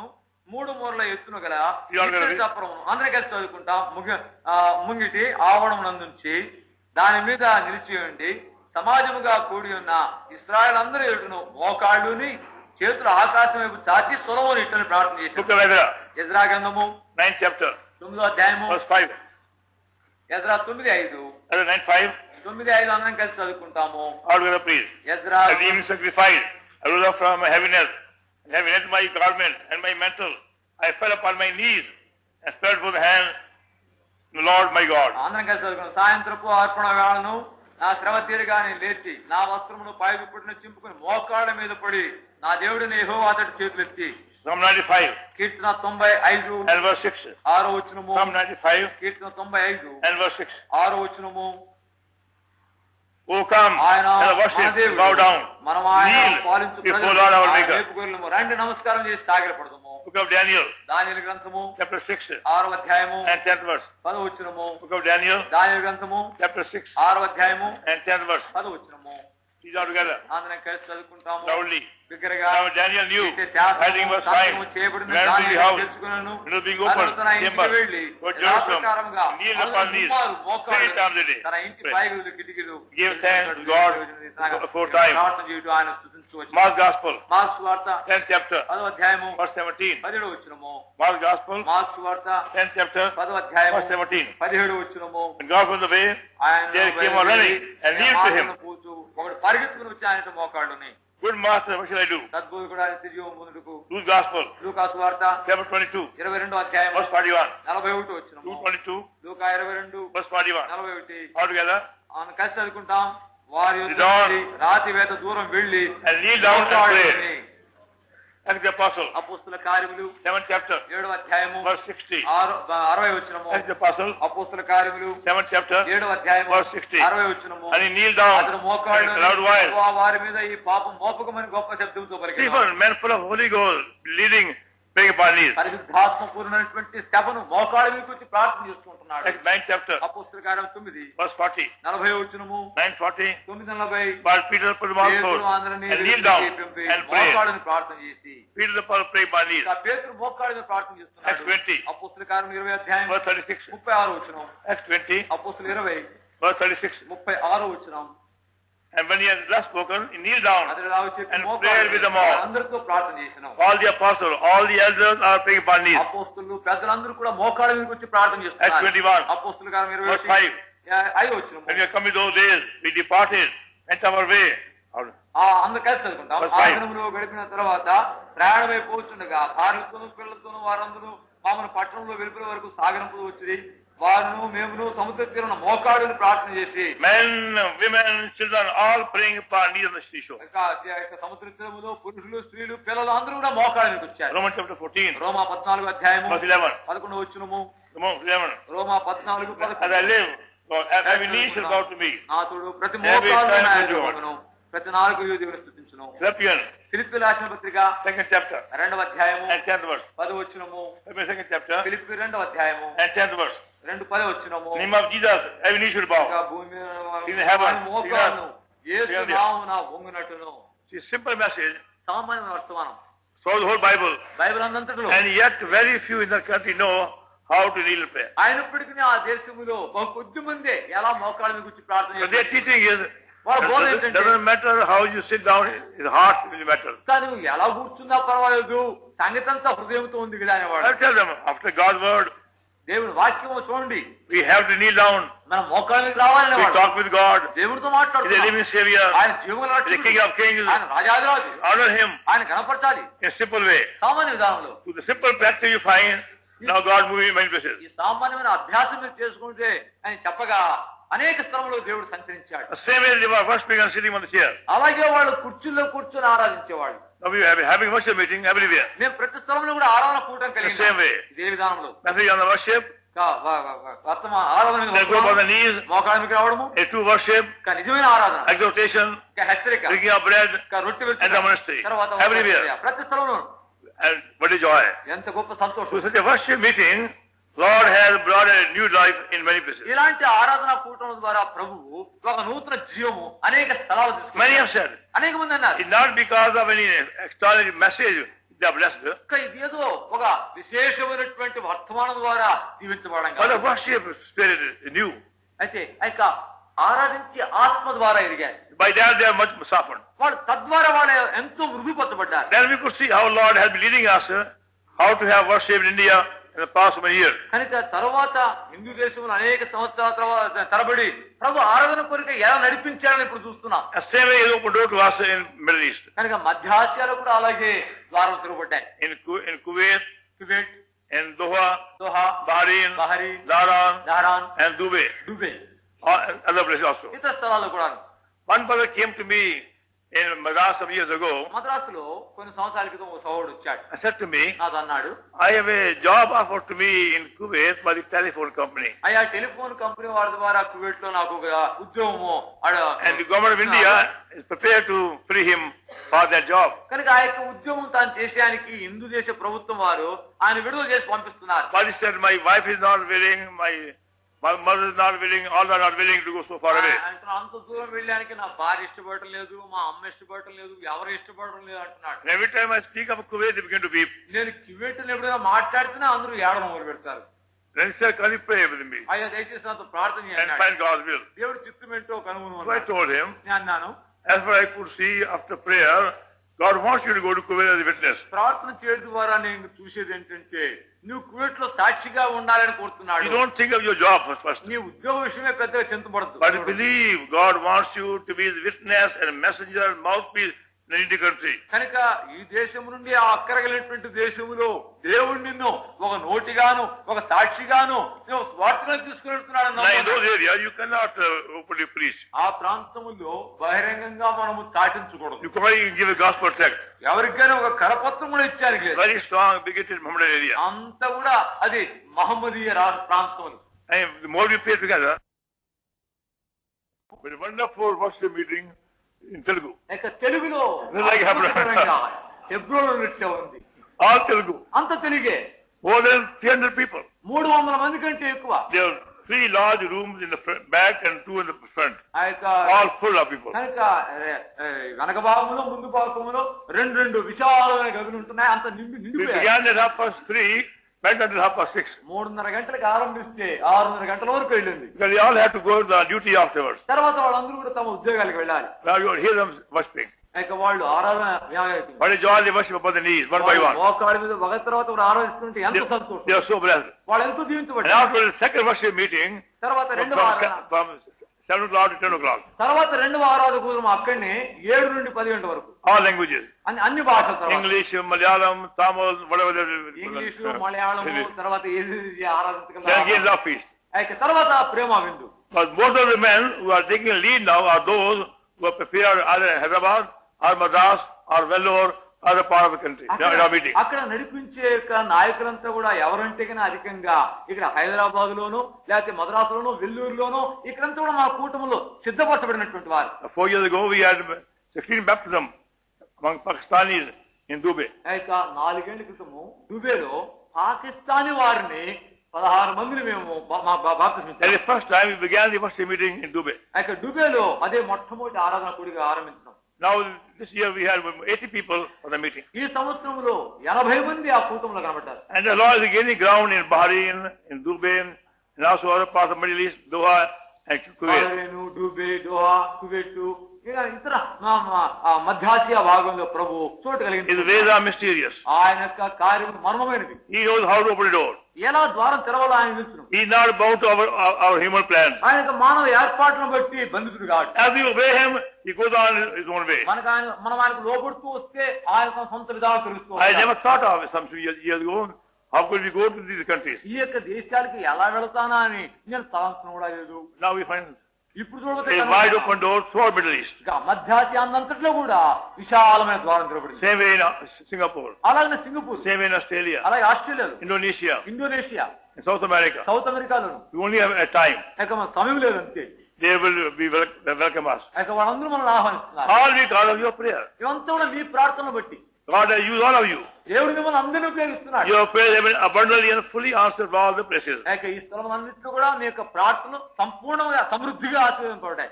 మూడు మూరల ఎత్తును గల చప్పరమును అందరం కలిసి చదువుకుంటాం. ముగి ముంగిటి ఆవరణం నందుంచి దాని మీద నిలిచి ఉండి సమాజముగా కూడి ఉన్న ఇశ్రాయేలు అందరూ ఎదుటను మోకాళ్ళుని చేతులు ఆకాశం వైపు చాచి సొలొమోను ఇట్లని ప్రార్థన చేశాడు. ఎజ్రా గ్రంథము నైన్త్ చాప్టర్ తొమ్మిదో అధ్యాయము ఎజ్రా తొమ్మిది ఐదు తొమ్మిది ఐదు అందరం కలిసి చదువుకుంటాము. Ezra I rose up from heaviness, and having rent my garment and my mantle, I fell upon my knees and spread forth the hand to the Lord my God. అందరం కలిసి చదువుకుంటాం. సాయంత్రపు అర్పణ వేళను నా శ్రమ తీరుగా నేను లేచి నా వస్త్రమును పైకి పుట్టిన చింపుకుని మోకాళ్ళ మీద పడి నా దేవుడిని యెహోవా అతడి చేతులెత్తి. Psalm ninety-five కీర్తన తొంభై ఐదు and verse six. ఆరో వచనము. Psalm ninety-five కీర్తన తొంభై ఐదు and verse six. ఆరో వచనము. Oh, come and worship, bow down, kneel before Lord our Maker. రండి నమస్కారం చేసి సాగిలపడదాము. Book of Daniel, దానియేలు గ్రంథము chapter six ఆరో అధ్యాయము and tenth verse. పదో వచనము. Book of Daniel, దానియేలు గ్రంథము chapter six ఆరో అధ్యాయము and tenth verse. పదో వచనము. These are together అందరం కలిసి చదువుకుంటాము. loudly. బిగ్గరగా. Now Daniel knew, writing was time, went to the house, it was being opened, chamber, for Jerusalem, kneeled upon knees, three times a day. Give thanks to God four times. Mark's Gospel, tenth chapter, verse seventeen. Mark's Gospel, tenth chapter, verse seventeen. And God from the way, there came on running and kneeled to him. Good master, what shall I do? Luke's Gospel, chapter twenty-two, verse forty-one. Luke twenty-two, verse forty-one. All together. రాతి వేత దూరం వెళ్లి and kneel down and pray. And the apostle, అపోస్తల కార్యములు seventh chapter, ఏడవ అధ్యాయము verse sixty. అరవై వచనము. And the apostle, అపోస్తల కార్యములు seventh chapter, ఏడవ అధ్యాయము verse sixty. అరవై వచనము. And he kneeled down అతడు మోకాళ్ళు in a loud voice. వారి మీద ఈ పాపం మోపకమని గొప్ప శబ్దంతో పలికాడు. Stephen, man full of Holy Ghost, leading, praying upon knees. పరిశుద్ధాత్మ పూర్ణమైనటువంటి స్తెఫను మోకాళ్ళ మీదకి వచ్చి ప్రార్థన చేసుకుంటున్నాడు. Next ninth chapter, అపోస్తల కార్యం తొమ్మిది verse forty. నలభై వచనము. nine forty. తొమ్మిది నలభై. But Peter put him on foot and kneeled down and prayed. మోకాళ్ళని ప్రార్థన చేసి. Peter the Paul prayed upon knees. పేతురు మోకాళ్ళ మీద ప్రార్థన చేస్తున్నాడు. Acts twenty. అపోస్తల కార్యం ఇరవై అధ్యాయం verse thirty-six. ముప్పై ఆరు వచనం. Acts twenty. అపోస్తల ఇరవై verse thirty-six. ముప్పై ఆరు వచనం. And when he had thus spoken, he kneeled down and prayed with them all. అందరితో ప్రార్థన చేసినాం. All the apostles, all the elders are praying upon knees. అపోస్తలులు పెద్దలందరూ కూడా మోకాళ్ళ మీదకి వచ్చి ప్రార్థన చేస్తున్నారు. Acts twenty-one. అపోస్తల కార్యం ఇరవై verse five. ఐదు వచనం. When we are coming those days, we departed, went our way. అందరు కలిసి చదువుకుంటాం. ఆ దినములో గడిపిన తర్వాత ప్రయాణమై పోతుండగా భార్యతోనూ పిల్లలతోనూ వారందరూ మామూలు పట్టణంలో వెలుపల వరకు సాగరంపులు వచ్చి వారును మేమును సముద్ర తీరున మోకాళ్ళని ప్రార్థన చేసి men, women, children all praying upon knees on the seashore. సముద్ర తీరములో పురుషులు స్త్రీలు పిల్లలు అందరూ కూడా మోకాళ్ళకి వచ్చారు. Romans chapter fourteen. రోమా పద్నాలుగు అధ్యాయము verse eleven. పదకొండు వచనము. eleven. రోమా పద్నాలుగు as I live, every knee shall bow to me. నాతుడు ప్రతి మోకాళ్ళను ప్రతి నాలుగు దేవుని స్తుతించును. Philippians. ఫిలిప్పీ రాసిన పత్రిక second chapter రెండవ అధ్యాయము and tenth verse. పది వచనము. second chapter ఫిలిప్పీ రెండవ అధ్యాయము and tenth verse. రెండు పది వచనము. name of Jesus, every knee should bow. భూమి in heaven, మోకాళ్ళను యేసు నామమున వంగునట్టును. It's a simple message. సామాన్య వర్తమానం. So the whole Bible. Bible అంతటిలో. And yet very few in the country know how to kneel and pray. అయినప్పటికీ ఆ దేశములో బహు కొద్ది మందే ఎలా మోకాళ్ళ మీద కూర్చి ప్రార్థన చేస్తారు. Their teaching is it doesn't matter how you sit down, his heart will matter. కానీ ఎలా కూర్చున్నా పర్వాలేదు, సంగతి అంతా హృదయంతో ఉంది కదా అనేవాడు. I tell them, after God's word, దేవుని వాక్యము చూడండి, we have to kneel down. మనం మోకాళ్ళకి రావాలని we talk with God. దేవుడితో మాట్లాడుతున్నాం. He's a living Savior. ఆయన జీవముల రక్షకుడు. The King of Kings. ఆయన రాజాధిరాజు. Honor him. ఆయన కనపరచాలి. In a simple way. సామాన్య విధానంలో. To the simple practice you find, now God moving in many places. ఈ సామాన్యమైన అభ్యాసం మీరు చేసుకుంటే అని చెప్పగా అనేక స్థలంలో దేవుడు సంచరించాడు. The same way they were worshipping and sitting on the chair. అలాగే వాళ్ళు కుర్చీల్లో కూర్చొని ఆరాధించేవాళ్ళు. Now we are having worship meeting everywhere. మేము ప్రతి స్థలంలో కూడా ఆరాధన కూటం కలిగి the same way. ఇదే విధానంలో. Message on the worship. వర్తమాన ఆరాధన. They go on the knees. మోకాళ్ళకి రావడము. A true worship. నిజమైన ఆరాధన. Exhortation. హెచ్చరిక. Breaking of bread. రొట్టె and the ministry. Everywhere. ప్రతి స్థలంలో. And what is joy? ఎంత గొప్ప సంతోషం. So such a worship meeting, Lord has brought a new life in many places. ఇలాంటి ఆరాధన కూటం ద్వారా ప్రభువు ఒక నూతన జీవము అనేక స్థలాలు తీసుకొచ్చారు. Many have said. అనేక మంది అన్నారు. It's not because of any extraordinary message they are blessed. ఇదేదో ఒక విశేషమైనటువంటి వర్తమానం ద్వారా జీవించబడడం But the worship spirit is new. అయితే ఇక ఆరాధించే ఆత్మ ద్వారా ఎరిగారు. By that they are much softened. వాళ్ళు తద్వారా వాళ్ళు ఎంతో మృదుపరచబడ్డారు. Then we could see how Lord has been leading us, uh, how to have worship in India in the past many years. కనుక తర్వాత హిందూ దేశంలో అనేక సంవత్సరాల తర్వాత తరబడి ప్రభు ఆరాధన కొరకు ఎలా నడిపించారని ఇప్పుడు చూస్తున్నాం. The same way is opened door to us in Middle East. కనుక మధ్య ఆసియాలో కూడా అలాగే ద్వారం తెరవబడ్డాయి. In in Kuwait, Kuwait, in Doha, Doha, Bahrain, Bahrain, Dhahran, Dhahran, and Dubai, Dubai, uh, and other places also. ఇతర స్థలాల్లో కూడా. One brother came to me in Madras some years ago. మద్రాసులో కొన్ని సంవత్సరాల క్రితం ఒక సహోదరుడు వచ్చాడు. I said to me, నాతో అన్నాడు, I have a job offered to me in Kuwait by the telephone company. అయ్యా టెలిఫోన్ కంపెనీ వారి ద్వారా కువైట్ లో నాకు ఒక ఉద్యోగము And the government of India is prepared to free him for that job. కనుక ఆ యొక్క ఉద్యోగం తాను చేసేదానికి హిందూ దేశ ప్రభుత్వం వారు ఆయన విడుదల చేసి పంపిస్తున్నారు. But he said, my wife is not willing, my my mother is not willing, all are not willing to go so far away. అంటే అంత దూరం వెళ్ళడానికి నా భార్య ఇష్టపడటం లేదు, మా అమ్మ ఇష్టపడటం లేదు, ఎవరు ఇష్టపడటం లేదు అంటున్నాడు. And every time I speak of Kuwait, they begin to weep. నేను కువైట్ ఎప్పుడైనా మాట్లాడితేనే అందరూ ఏడడం మొదలు పెడతారు. Then he said, can you pray with me అయ్యా దయచేసి నాతో ప్రార్థన and చేయండి, find God's will? దేవుడి చిత్తం ఏంటో కనుగొను. So I told him, నేను అన్నాను, as far as I could see after prayer, God wants you to go to Kuwait as a witness. ప్రార్థన చేయడం ద్వారా నేను చూసేది ఏంటంటే నువ్వు కువైట్ లో సాక్షిగా ఉండాలని కోరుతున్నాడు. You don't think of your job first. నీ ఉద్యోగ విషయమే పెద్దగా చింతపడదు. But believe God wants you to be the witness and messenger, mouthpiece in the Indian country. కనుక ఈ దేశం నుండి ఆ అక్కరగలిగినటువంటి దేశంలో దేవుడు నిన్ను ఒక నోటిగాను ఒక సాక్షిగాను వార్తగా తీసుకువెళ్తున్నాడు. Now in those areas you cannot uh, openly preach. ఆ ప్రాంతములో బహిరంగంగా మనము చాటించకూడదు. You can only give a gospel tract. ఎవరికైనా ఒక కరపత్రం కూడా ఇచ్చారు. Very strong, bigoted Mohammedan area. అంతా కూడా అది మహమ్మదీయ ప్రాంతం. And the more we pray together, with a wonderful worship meeting in Telugu. ఇక తెలుగులో Like హెబ్రోలో నృత్యం ఉంది. All Telugu. అంత తెలుగే. More than three hundred people. మూడు వందల మంది కంటే ఎక్కువ. There are three large rooms in the front, back and two in the front. All full of people. కనుక వెనక భాగంలో ముందు భాగంలో రెండు రెండు విశాలమైన గదులు ఉంటున్నాయి. అంత నిండి నిండి. We began at half past three, went until half past six. మూడున్నర గంటలకు ఆరంభిస్తే ఆరున్నర గంటల వరకు వెళ్ళింది. Because they all had to go to the duty afterwards. తర్వాత వాళ్ళందరూ కూడా తమ ఉద్యోగాలకు వెళ్ళాలి. Now you hear them worshiping. ఇక వాళ్ళు ఆరాధన What a joy they worship upon the knees, one by one. మోకాళ్ళ మీద ఒక తర్వాత కూడా ఆరాధిస్తుంటే ఎంత సంతోషం. They are so blessed. వాళ్ళు ఎంతో And దీవించబడ్డారు. after the second worship meeting, తర్వాత రెండవ from seven o'clock to ten o'clock. తర్వాత రెండవ ఆరాధన కూర్చొని అక్కడనే ఏడు నుండి పది గంటల వరకు. All languages. అన్ని భాషలు. English, Malayalam, Tamil, whatever. English, మలయాళము, తర్వాత ఏది ఆరాధించగల. Then again the feast. తర్వాత ప్రేమ విందు. But most of the men who are taking lead now are those who are prepared either in Hyderabad or Madras or Vellore or the part of the country. అక్కడ నడిపించే నాయకులంతా కూడా ఎవరంటే కన్నా అధికంగా ఇక్కడ హైదరాబాద్ లోను లేకపోతే మద్రాసులోను వెల్లూరులోను ఇక్కడంతా కూడా మా కూటమిలో సిద్ధపరచబడినటువంటి వారు. Four years ago we had sixteen baptism among Pakistanis in Dubai. ఇక నాలుగేళ్ల క్రితము దుబేలో పాకిస్తానీ వారిని పదహారు మందిని మేము బాప్తిజం ఇచ్చాము. That is the first time we began the worship meeting in Dubai. ఇక దుబేలో అదే మొట్టమొదటి ఆరాధన కూడిక ఆరంభించాం. Now this year we had eighty people for the meeting. ఈ సంవత్సరంలో ఎనభై మంది ఆ కూటంలో కనబడ్డారు. And the Lord is gaining ground in Bahrain, in Dubai, and also other parts of the Middle East, Doha and Kuwait. Bahrain, Dubai, Doha, Kuwait ఇక ఇతర మధ్యాసియా భాగంలో ప్రభు చోటు కలిగింది. His ways are mysterious. ఆయన యొక్క కార్యం మర్మమైనది. He knows how to open the door. ఎలా ద్వారం తెరవాలో ఆయన తెలుసును. He is not bound to our, our, our human plans. ఆయన యొక్క మానవ ఏర్పాట్లను బట్టి బంధితుడు కాదు. As we obey him, he goes on his own way. మనకు ఆయన మనం ఆయనకు లోబడుతూ వస్తే ఆయన సొంత విధానం తెలుస్తూ. I never thought of it some years ago. How could we go to these countries? ఈ యొక్క దేశాలకి ఎలా వెళతానా అని నేను తలంచడం కూడా లేదు. Now we find ఇప్పుడు చూడబోతే a wide open door throughout Middle East. మధ్యాసియా అంతట్లో కూడా విశాలమైన ద్వారం తెరబడింది. Same way in Singapore. అలాగే Singapore. Same way in Australia. అలాగే ఆస్ట్రేలియాలో. Indonesia. Indonesia. In South America. South అమెరికాలో. We only have a time. ఇక మన సమయం లేదు అంతే. They will be welcome us. ఇక వాళ్ళందరూ మనల్ని ఆహ్వానిస్తున్నారు. All because of your prayer. ఇవంతా కూడా మీ ప్రార్థనను బట్టి. God has used all of you. దేవుడు మిమ్మల్ని అందరినీ ఉపయోగిస్తున్నాడు. Your prayers have been abundantly and fully answered for all the places. ఈ స్థలం అన్నింటిలో కూడా మీ యొక్క ప్రార్థనలు సంపూర్ణంగా సమృద్ధిగా ఆశీర్వదింపబడ్డాయి.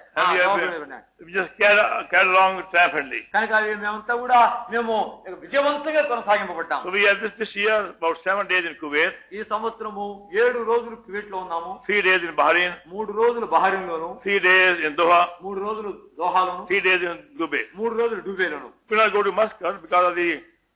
Just carry along triumphantly. కనుక అవి మేమంతా కూడా మేము విజయవంతంగా కొనసాగింపబడ్డాం. So we have this this year about seven days in Kuwait. ఈ సంవత్సరము ఏడు రోజులు కువైట్ లో ఉన్నాము. Three days in Bahrain. మూడు రోజులు బహరీన్ లోను. Three days in Doha. మూడు రోజులు దోహాలోను. Three days in Dubai. మూడు రోజులు డుబేలోను. We not go to Muscat because of the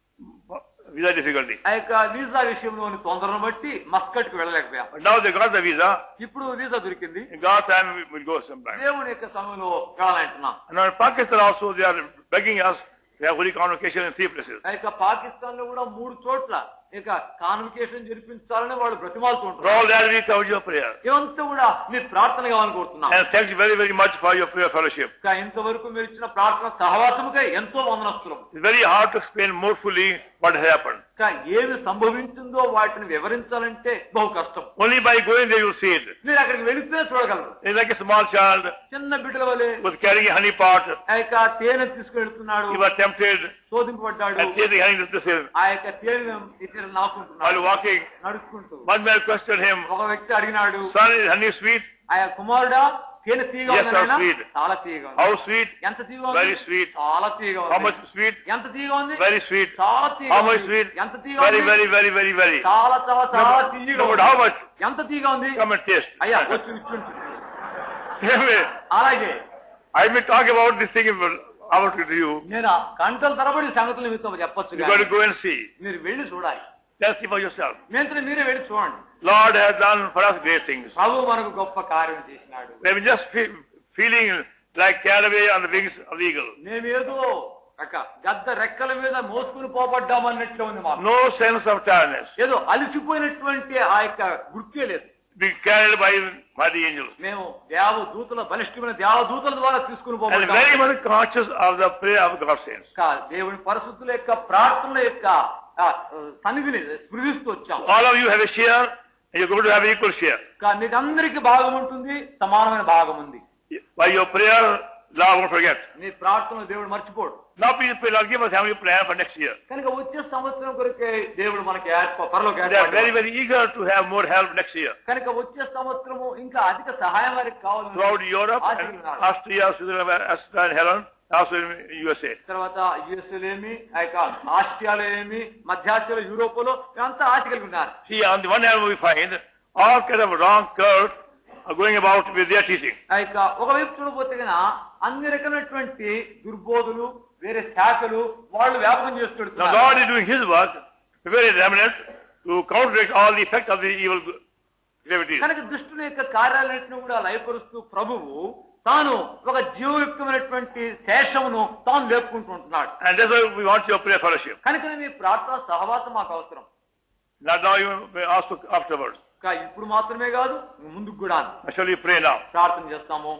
visa difficulty. ఆ యొక్క వీసా విషయంలోని తొందరను బట్టి మస్కట్ కు వెళ్ళలేకపోయాం. Now they got the visa. ఇప్పుడు వీసా దొరికింది. In God's time we will go sometime. దేవుని యొక్క సమయంలో వెళ్ళాలంటున్నాం. And in Pakistan also they are begging us to have holy convocation in three places. ఆ యొక్క పాకిస్తాన్ లో కూడా మూడు చోట్ల ఇక కాన్వకేషన్ జరిపించాలని వాళ్ళు బ్రతిమాలుతుంటారు. For all that we cover your prayer. ఇవంతా కూడా మీ ప్రార్థన కావాలని కోరుతున్నాం. And thank you very very much for your prayer fellowship. ఇంతవరకు మీరు ఇచ్చిన ప్రార్థన సహవాసముకై ఎంతో వందనస్తులం. It's very hard to explain more fully what has happened. ఏమి సంభవించిందో వాటిని వివరించాలంటే బహు కష్టం. Only by going there you see it. మీరు అక్కడికి వెళితే చూడగలరు. It's like a small child. చిన్న బిడ్డల వలె was carrying a honey pot. ఆ యొక్క తేనె తీసుకెళ్తున్నాడు. He was tempted. శోధింపబడ్డాడు. And taking honey to the ఆ యొక్క తేనె ఇతర నాకుంటున్నాడు. While walking, నడుచుకుంటూ one man questioned him. ఒక వ్యక్తి అడిగినాడు, Son, is honey sweet? ఆ కుమారుడా తేనె తీయగా Yes, how sweet. చాలా తీయగా How sweet? ఎంత తీయగా ఉంది? Very sweet. చాలా తీయగా ఉంది. How much sweet? ఎంత తీయగా ఉంది? Very sweet. చాలా తీయగా How ఉంది. much sweet? ఎంత తీయగా Very, ఉంది? very, very, very, very. చాలా చాలా చాలా తీయగా No, but ఉంది. how much? ఎంత తీయగా ఉంది? Come and taste. అయ్యా వచ్చి ఇచ్చుంటు. Anyway, అలాగే I may talk about this thing about to you. నేను గంటల తరబడి సంగతులు మీతో చెప్పొచ్చు. You got to go and see. మీరు వెళ్ళి చూడాలి. Just see for yourself. మీరు మీరే వెళ్ళి చూడండి. Lord has done for us great things. ప్రభు మనకు గొప్ప కార్యం చేసినాడు. We have just fe feeling like carry on the wings of the eagle. మేమేదో ఒక గద్ద రెక్కల మీద మోసుకుని పోబడ్డామన్నట్లు ఉంది మాకు. No sense of tiredness. ఏదో అలసిపోయినటువంటి ఆ యొక్క గుర్తే లేదు. Be carried by mighty angels. మేము దేవదూతల బలిష్టమైన దేవదూతల ద్వారా తీసుకుని And పోబడ్డాము. very much conscious of the prayer of God's saints. దేవుని పరిశుద్ధుల యొక్క ప్రార్థనల యొక్క సన్నిధిని స్మృతిస్తూ వచ్చాం. All of you have a share, and you're going to have equal share. మీకు అందరికీ భాగం ఉంటుంది, సమానమైన భాగం ఉంది. By your prayer, Lord won't forget. నీ ప్రార్థనలు దేవుడు మర్చిపోడు. Now please pray, Lord, give us heavenly plan for next year. కనుక వచ్చే సంవత్సరం కొరకే దేవుడు మనకి పరలోక They are very, very eager to have more help next year. కనుక వచ్చే సంవత్సరము ఇంకా అధిక సహాయం వారికి కావాలి. Throughout Europe, and Austria, Switzerland, Austria, and Holland, also in U S A. తర్వాత యుఎస్ఏలో ఏమి, ఆ యొక్క ఆస్ట్రియాలో ఏమి, మధ్యాసియాలో, యూరోప్లో అంతా ఆశ కలిగి ఉన్నారు. See, on the one hand we find all kind of wrong curves are going about with their teaching. ఆ యొక్క ఒకవైపు చూడబోతే కన్నా అన్ని రకమైనటువంటి దుర్బోధులు, వేరే శాఖలు వాళ్ళు వ్యాపకం Now చేస్తున్నారు. God is doing His work, very remnant, to counteract all the effect of the evil activities. కనుక దుష్టుని యొక్క కార్యాలన్నింటినీ కూడా లయపరుస్తూ ప్రభువు తాను ఒక జీవయుక్తమైనటువంటి శేషమును తాను లేపుకుంటూ ఉంటున్నాడు. And that's why we want your prayer fellowship. కనుక మీ ప్రార్థన సహవాసం మాకు అవసరం. Not now, you may ask afterwards. ఇప్పుడు మాత్రమే కాదు, ముందుకు కూడా. Shall we pray now? ప్రార్థన చేస్తాము.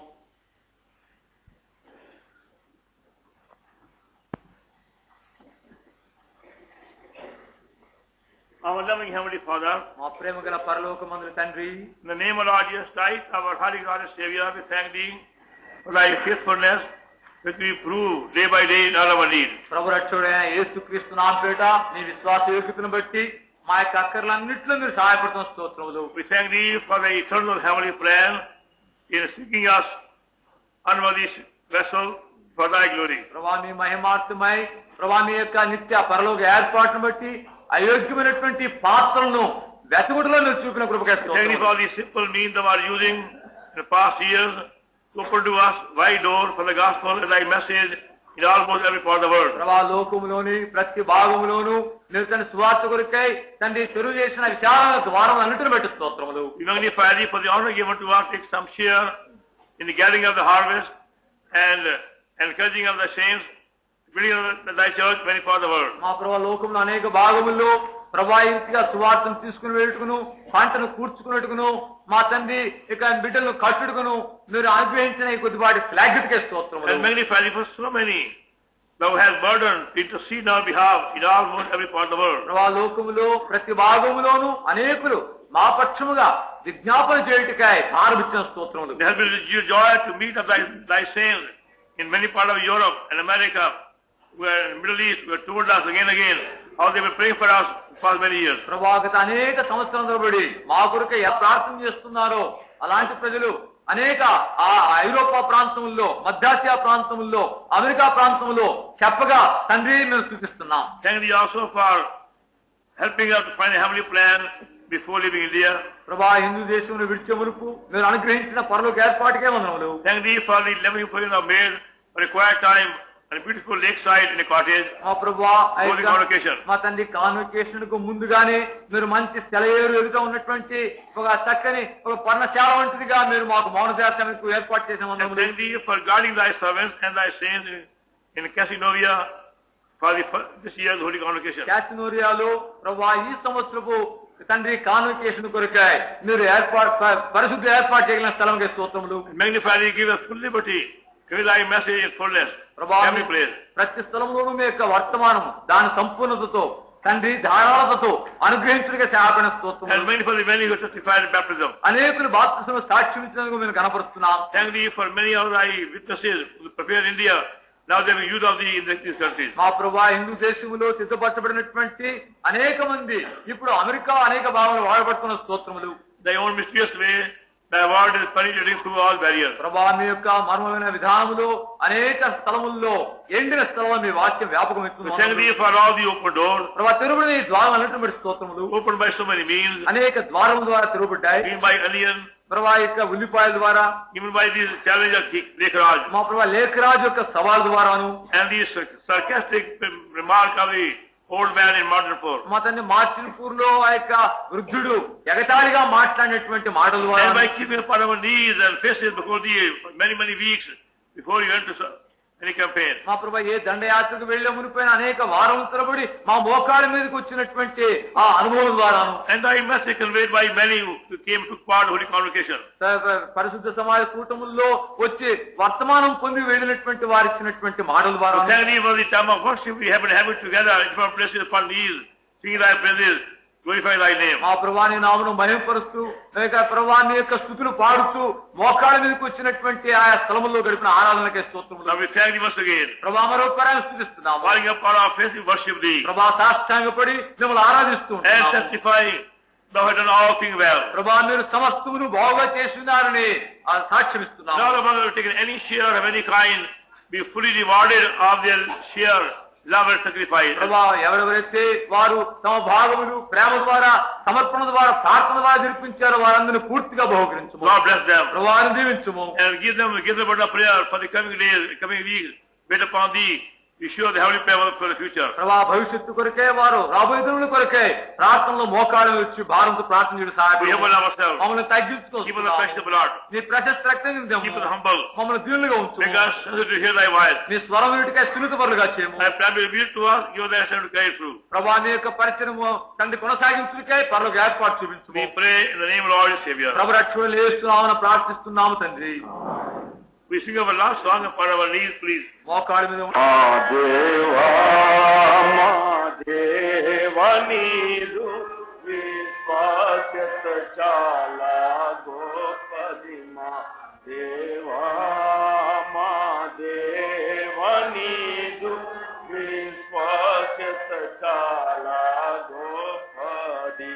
Our loving Heavenly Father, మా ప్రేమ గల పరలోకమందుల తండ్రి, in the name of Lord Jesus Christ, our Holy God and Savior, we thank Thee for Thy faithfulness, which we prove day by day in all our need. ప్రభు రక్షకుడైన యేసుక్రీస్తు నామముపేట నీ విశ్వాస యోగ్యతను బట్టి మా యొక్క అక్కర్లన్నింటిలో మీరు సహాయపడుతున్న స్తోత్రములు. We thank Thee for the eternal heavenly plan in seeking us under this vessel for Thy glory. ప్రభా మీ మహిమార్థమై, ప్రభా మీ యొక్క నిత్య పరలోక ఏర్పాటును బట్టి అయోగ్యమైనటువంటి పాత్రలను వెతకుడులో మీరు చూపిన కృపగా Thank Thee for the simple means of our using in the past years to open to us wide door for the gospel and Thy message in almost every part of the world. ప్రభా లోకములోని ప్రతి భాగములోను మీరు తన సువార్త కొరకై తండ్రి తెరువు చేసిన విశాలమైన ద్వారం అన్నిటిని బట్టి స్తోత్రములు. We magnify Thee for the honor given to us, take some share in the gathering of the harvest and encouraging of the saints, building of Thy church many parts of the world. మా ప్రభా లోకంలో అనేక భాగముల్లో ప్రభావితంగా సువార్తను తీసుకుని వెళ్ళుటకును, పంటను కూర్చుకున్నట్టుకును, మా తండ్రి ఇక బిడ్డలను కట్టుడుకును మీరు అనుగ్రహించిన ఈ కొద్దిపాటి ఫ్లాగ్కే స్తోత్రములు. And magnify Thee for so many Thou hast burdened to intercede on our behalf in almost every part of the world. ప్రభా లోకములో ప్రతి భాగములోను అనేకులు మా పక్షముగా విజ్ఞాపన చేయుటకై ఆరంభించిన స్తోత్రములు. There has been joy to meet of Thy, thy saints in many parts of Europe and America, where in the Middle East, who have told us again and again how they were praying for us for many years. ప్రభువా గత అనేక సంవత్సరాల తరబడి మా కొరకే ఎలా ప్రార్థన చేస్తున్నారో అలాంటి ప్రజలు అనేక ఆ ఐరోపా ప్రాంతంలో, మధ్యాసియా ప్రాంతంలో, అమెరికా ప్రాంతంలో చెప్పగా తండ్రి మేము స్థుతిస్తున్నాం. Thank you also for helping us to find a heavenly plan before leaving India. ప్రభా హిందూ దేశంలో విడిచే మునుపు మీరు అనుగ్రహించిన పరలోక ఏర్పాటుకే వందనములు. Thank you for the eleven you have made for a quiet time and a beautiful lakeside in a cottage. మా ప్రభువా మా తండ్రి కాన్వకేషన్ కు ముందుగానే మీరు మంచి సెలయేరు ఎదుట ఉన్నటువంటి ఒక చక్కని ఒక పర్ణశాల వంటిదిగా మీరు మాకు మౌనశాసనకు ఏర్పాటు చేసిన వందనములు. Thank you for guarding thy servants and thy saints in Casinoria for the, this year's holy convocation. క్యాసినోరియాలో ప్రభువా ఈ సంవత్సరపు తండ్రి కాన్వకేషన్ కొరకై మీరు ఏర్పాటు పరిశుద్ధ ఏర్పాటు చేయగలిగిన స్థలంగా స్తోత్రములు. Magnify thee, give us full liberty, give thy message in fullness. Every place. ప్రతి స్థలంలోనూ మీ యొక్క వర్తమానం దాని సంపూర్ణతతో తండ్రి ధారాళతతో అనుగ్రహించుడిగా సేవపడిన స్తోత్రం. And many for the many who testified in baptism. అనేకులు బాప్తిస్మం సాక్ష్యం ఇచ్చినందుకు మేము కనపరుస్తున్నాం. Thank thee for many of thy witnesses who prepared India. Now they will use of thee in these countries. మా ప్రభువా హిందూ దేశంలో సిద్ధపరచబడినటువంటి అనేక మంది ఇప్పుడు అమెరికా అనేక భాగంలో వాడబడుతున్న స్తోత్రములు. Thy own mysterious way, thy word is penetrating through all barriers. ప్రభువా మీ యొక్క మర్మమైన విధానములో అనేక స్థలముల్లో ఎండిన స్థలంలో మీ వాక్యం వ్యాపకం ఇస్తుంది. Thank thee for all the open doors. ప్రభువా తెరుబడిన ఈ ద్వారం అన్నిటి స్తోత్రములు. Opened by so many means. అనేక ద్వారముల ద్వారా తెరుబడ్డాయి. Even by alien. ప్రభా యొక్క ఉల్లిపాయల ద్వారా, even by these challenge of Lekharaj, మా ప్రభా లేఖరాజు యొక్క సవాల్ ద్వారాను, and these sarcastic remark of the old man in Martinpur, మా తండ్రి మార్టిన్పూర్ లో ఆ యొక్క వృద్ధుడు ఎగతాళిగా మాట్లాడినటువంటి మాటల ద్వారా, and by keeping upon our knees and faces before thee for many many weeks before you went to any campaign. మా ప్రభా ఏ దండయాత్రకు వెళ్లే మునిపోయిన అనేక వారం తరబడి మా మోకాళ్ళ మీదకి వచ్చినటువంటి ఆ అనుభవం ద్వారాను, and thy message conveyed by many who came to part holy convocation, పరిశుద్ధ సమాజ కూటముల్లో వచ్చి వర్తమానం పొంది వెళ్ళినటువంటి వారు ఇచ్చినటువంటి మాటల ద్వారా, thank thee for the time of worship we have been having together in different places upon these, singing thy praises, glorify thy name. మా ప్రభువాని నామమును మహిమపరుస్తూ ప్రభువాని యొక్క స్తుతులు పాడుతూ మోకాళ్ళ మీదకి వచ్చినటువంటి ఆయా స్థలముల్లో గడిపిన ఆరాధనకే స్తోత్రములు. Now we thank thee once again. ప్రభువా మరొకసారి స్తుతిస్తున్నాము. Falling upon our face we worship thee. ప్రభువా సాష్టాంగపడి మిమ్మల్ని ఆరాధిస్తూ and testify thou hast done all things well. ప్రభువా మీరు సమస్తమును బాగుగా చేస్తున్నారని సాక్ష్యం ఇస్తున్నాము. None of us have taken any share of any kind be fully rewarded of their share, love and sacrifice. ప్రభువా ఎవరెవరైతే వారు తమ భాగములు ప్రేమ ద్వారా సమర్పణ ద్వారా ప్రార్థన ద్వారా జరిపించారో వారందరినీ పూర్తిగా బహుకరించుము. God bless them. ప్రభువాని దీవించుము. And give them give them a prayer for the coming days, coming weeks. Wait upon thee. We show the heavenly prayer for the future. ప్రభువా భవిష్యత్తు కొరకే వారు రాబోయే దినముల కొరకే ప్రార్థనలో మోకాళ్ళ వచ్చి భారంతో ప్రార్థన చేయడం సహాయపడండి. మమ్మల్ని తగ్గించుకో. Keep us the precious blood. నీ ప్రశస్త రక్తం నిందాము. Keep us humble. మమ్మల్ని దీనులుగా ఉంచు. Make us sensitive to hear thy voice. నీ స్వరం వినుటకై సున్నితపరులుగా చేయము. Thy plan be revealed to us. Give thy son to carry through. ప్రభువా నీ యొక్క పరిచయము తండ్రి కొనసాగించుటకై పరలోక ఏర్పాటు చూపించు. We pray in the name of Lord and Savior. ప్రభు రక్షకుడు యేసునామమున ప్రార్థిస్తున్నాము తండ్రి. We sing our last song upon our knees, please. మోకాళ్ళ మీద మా దేవా మా దేవా నీదు విశ్వాసత చాలా గోపది మా దేవా మా దేవా నీదు విశ్వాసత చాలా గోపది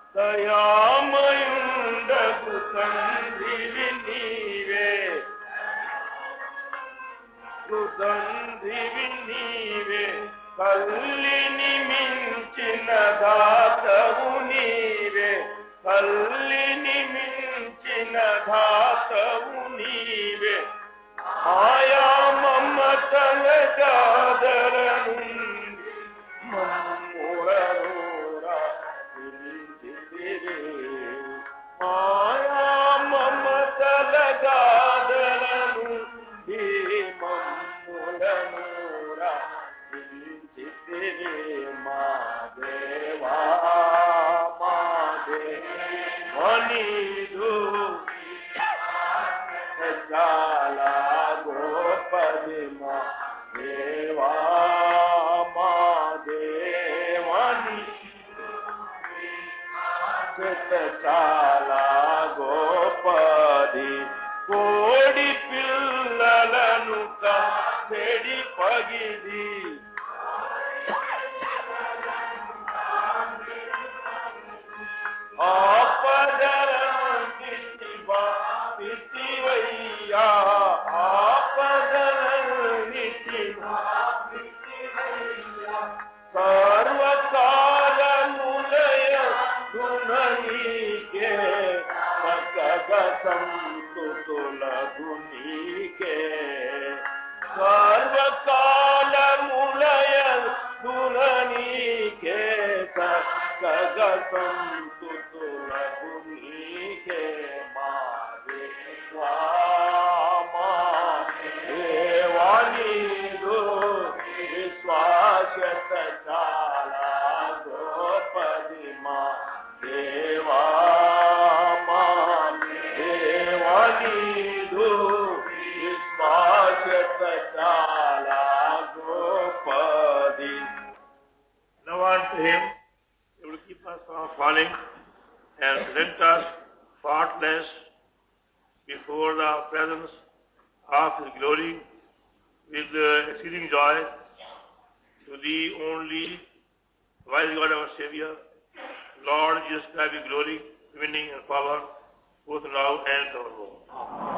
దయామయుండగు తండ్రివి నీవే దందివి నీవే కల్లిని మించిన దాతవు నీవే కల్లిని మించిన దాతవు నీవే ఆయా మమతల జాదర నుండి మమ్ముడరూరా పిలిచితిరే ఆయా మమతల జాదర నుండి మమ్ముడరూరా పిలిచితిరే మా దేవా మా దేవా నీదు చాలా గోపది మా దేవా మా దేవని చాలా గోపది కోడి పిల్లలను కాడి పగిది సంతుతులగు నీకే సర్వకాల ములయ దుననీకే సగ సంతుతులగు నీకే మా దేవా దేవానీదు విశ్వాసత చాలా గోపది మా దేవా మా దేవానీదు విశ్వాసత చాలా గోపది. Now unto him, he will keep us from falling and present us faultless before the presence of his glory with exceeding joy. To thee only, wise God our Savior, Lord Jesus Christ, be glory, dominion and power, both now and forevermore.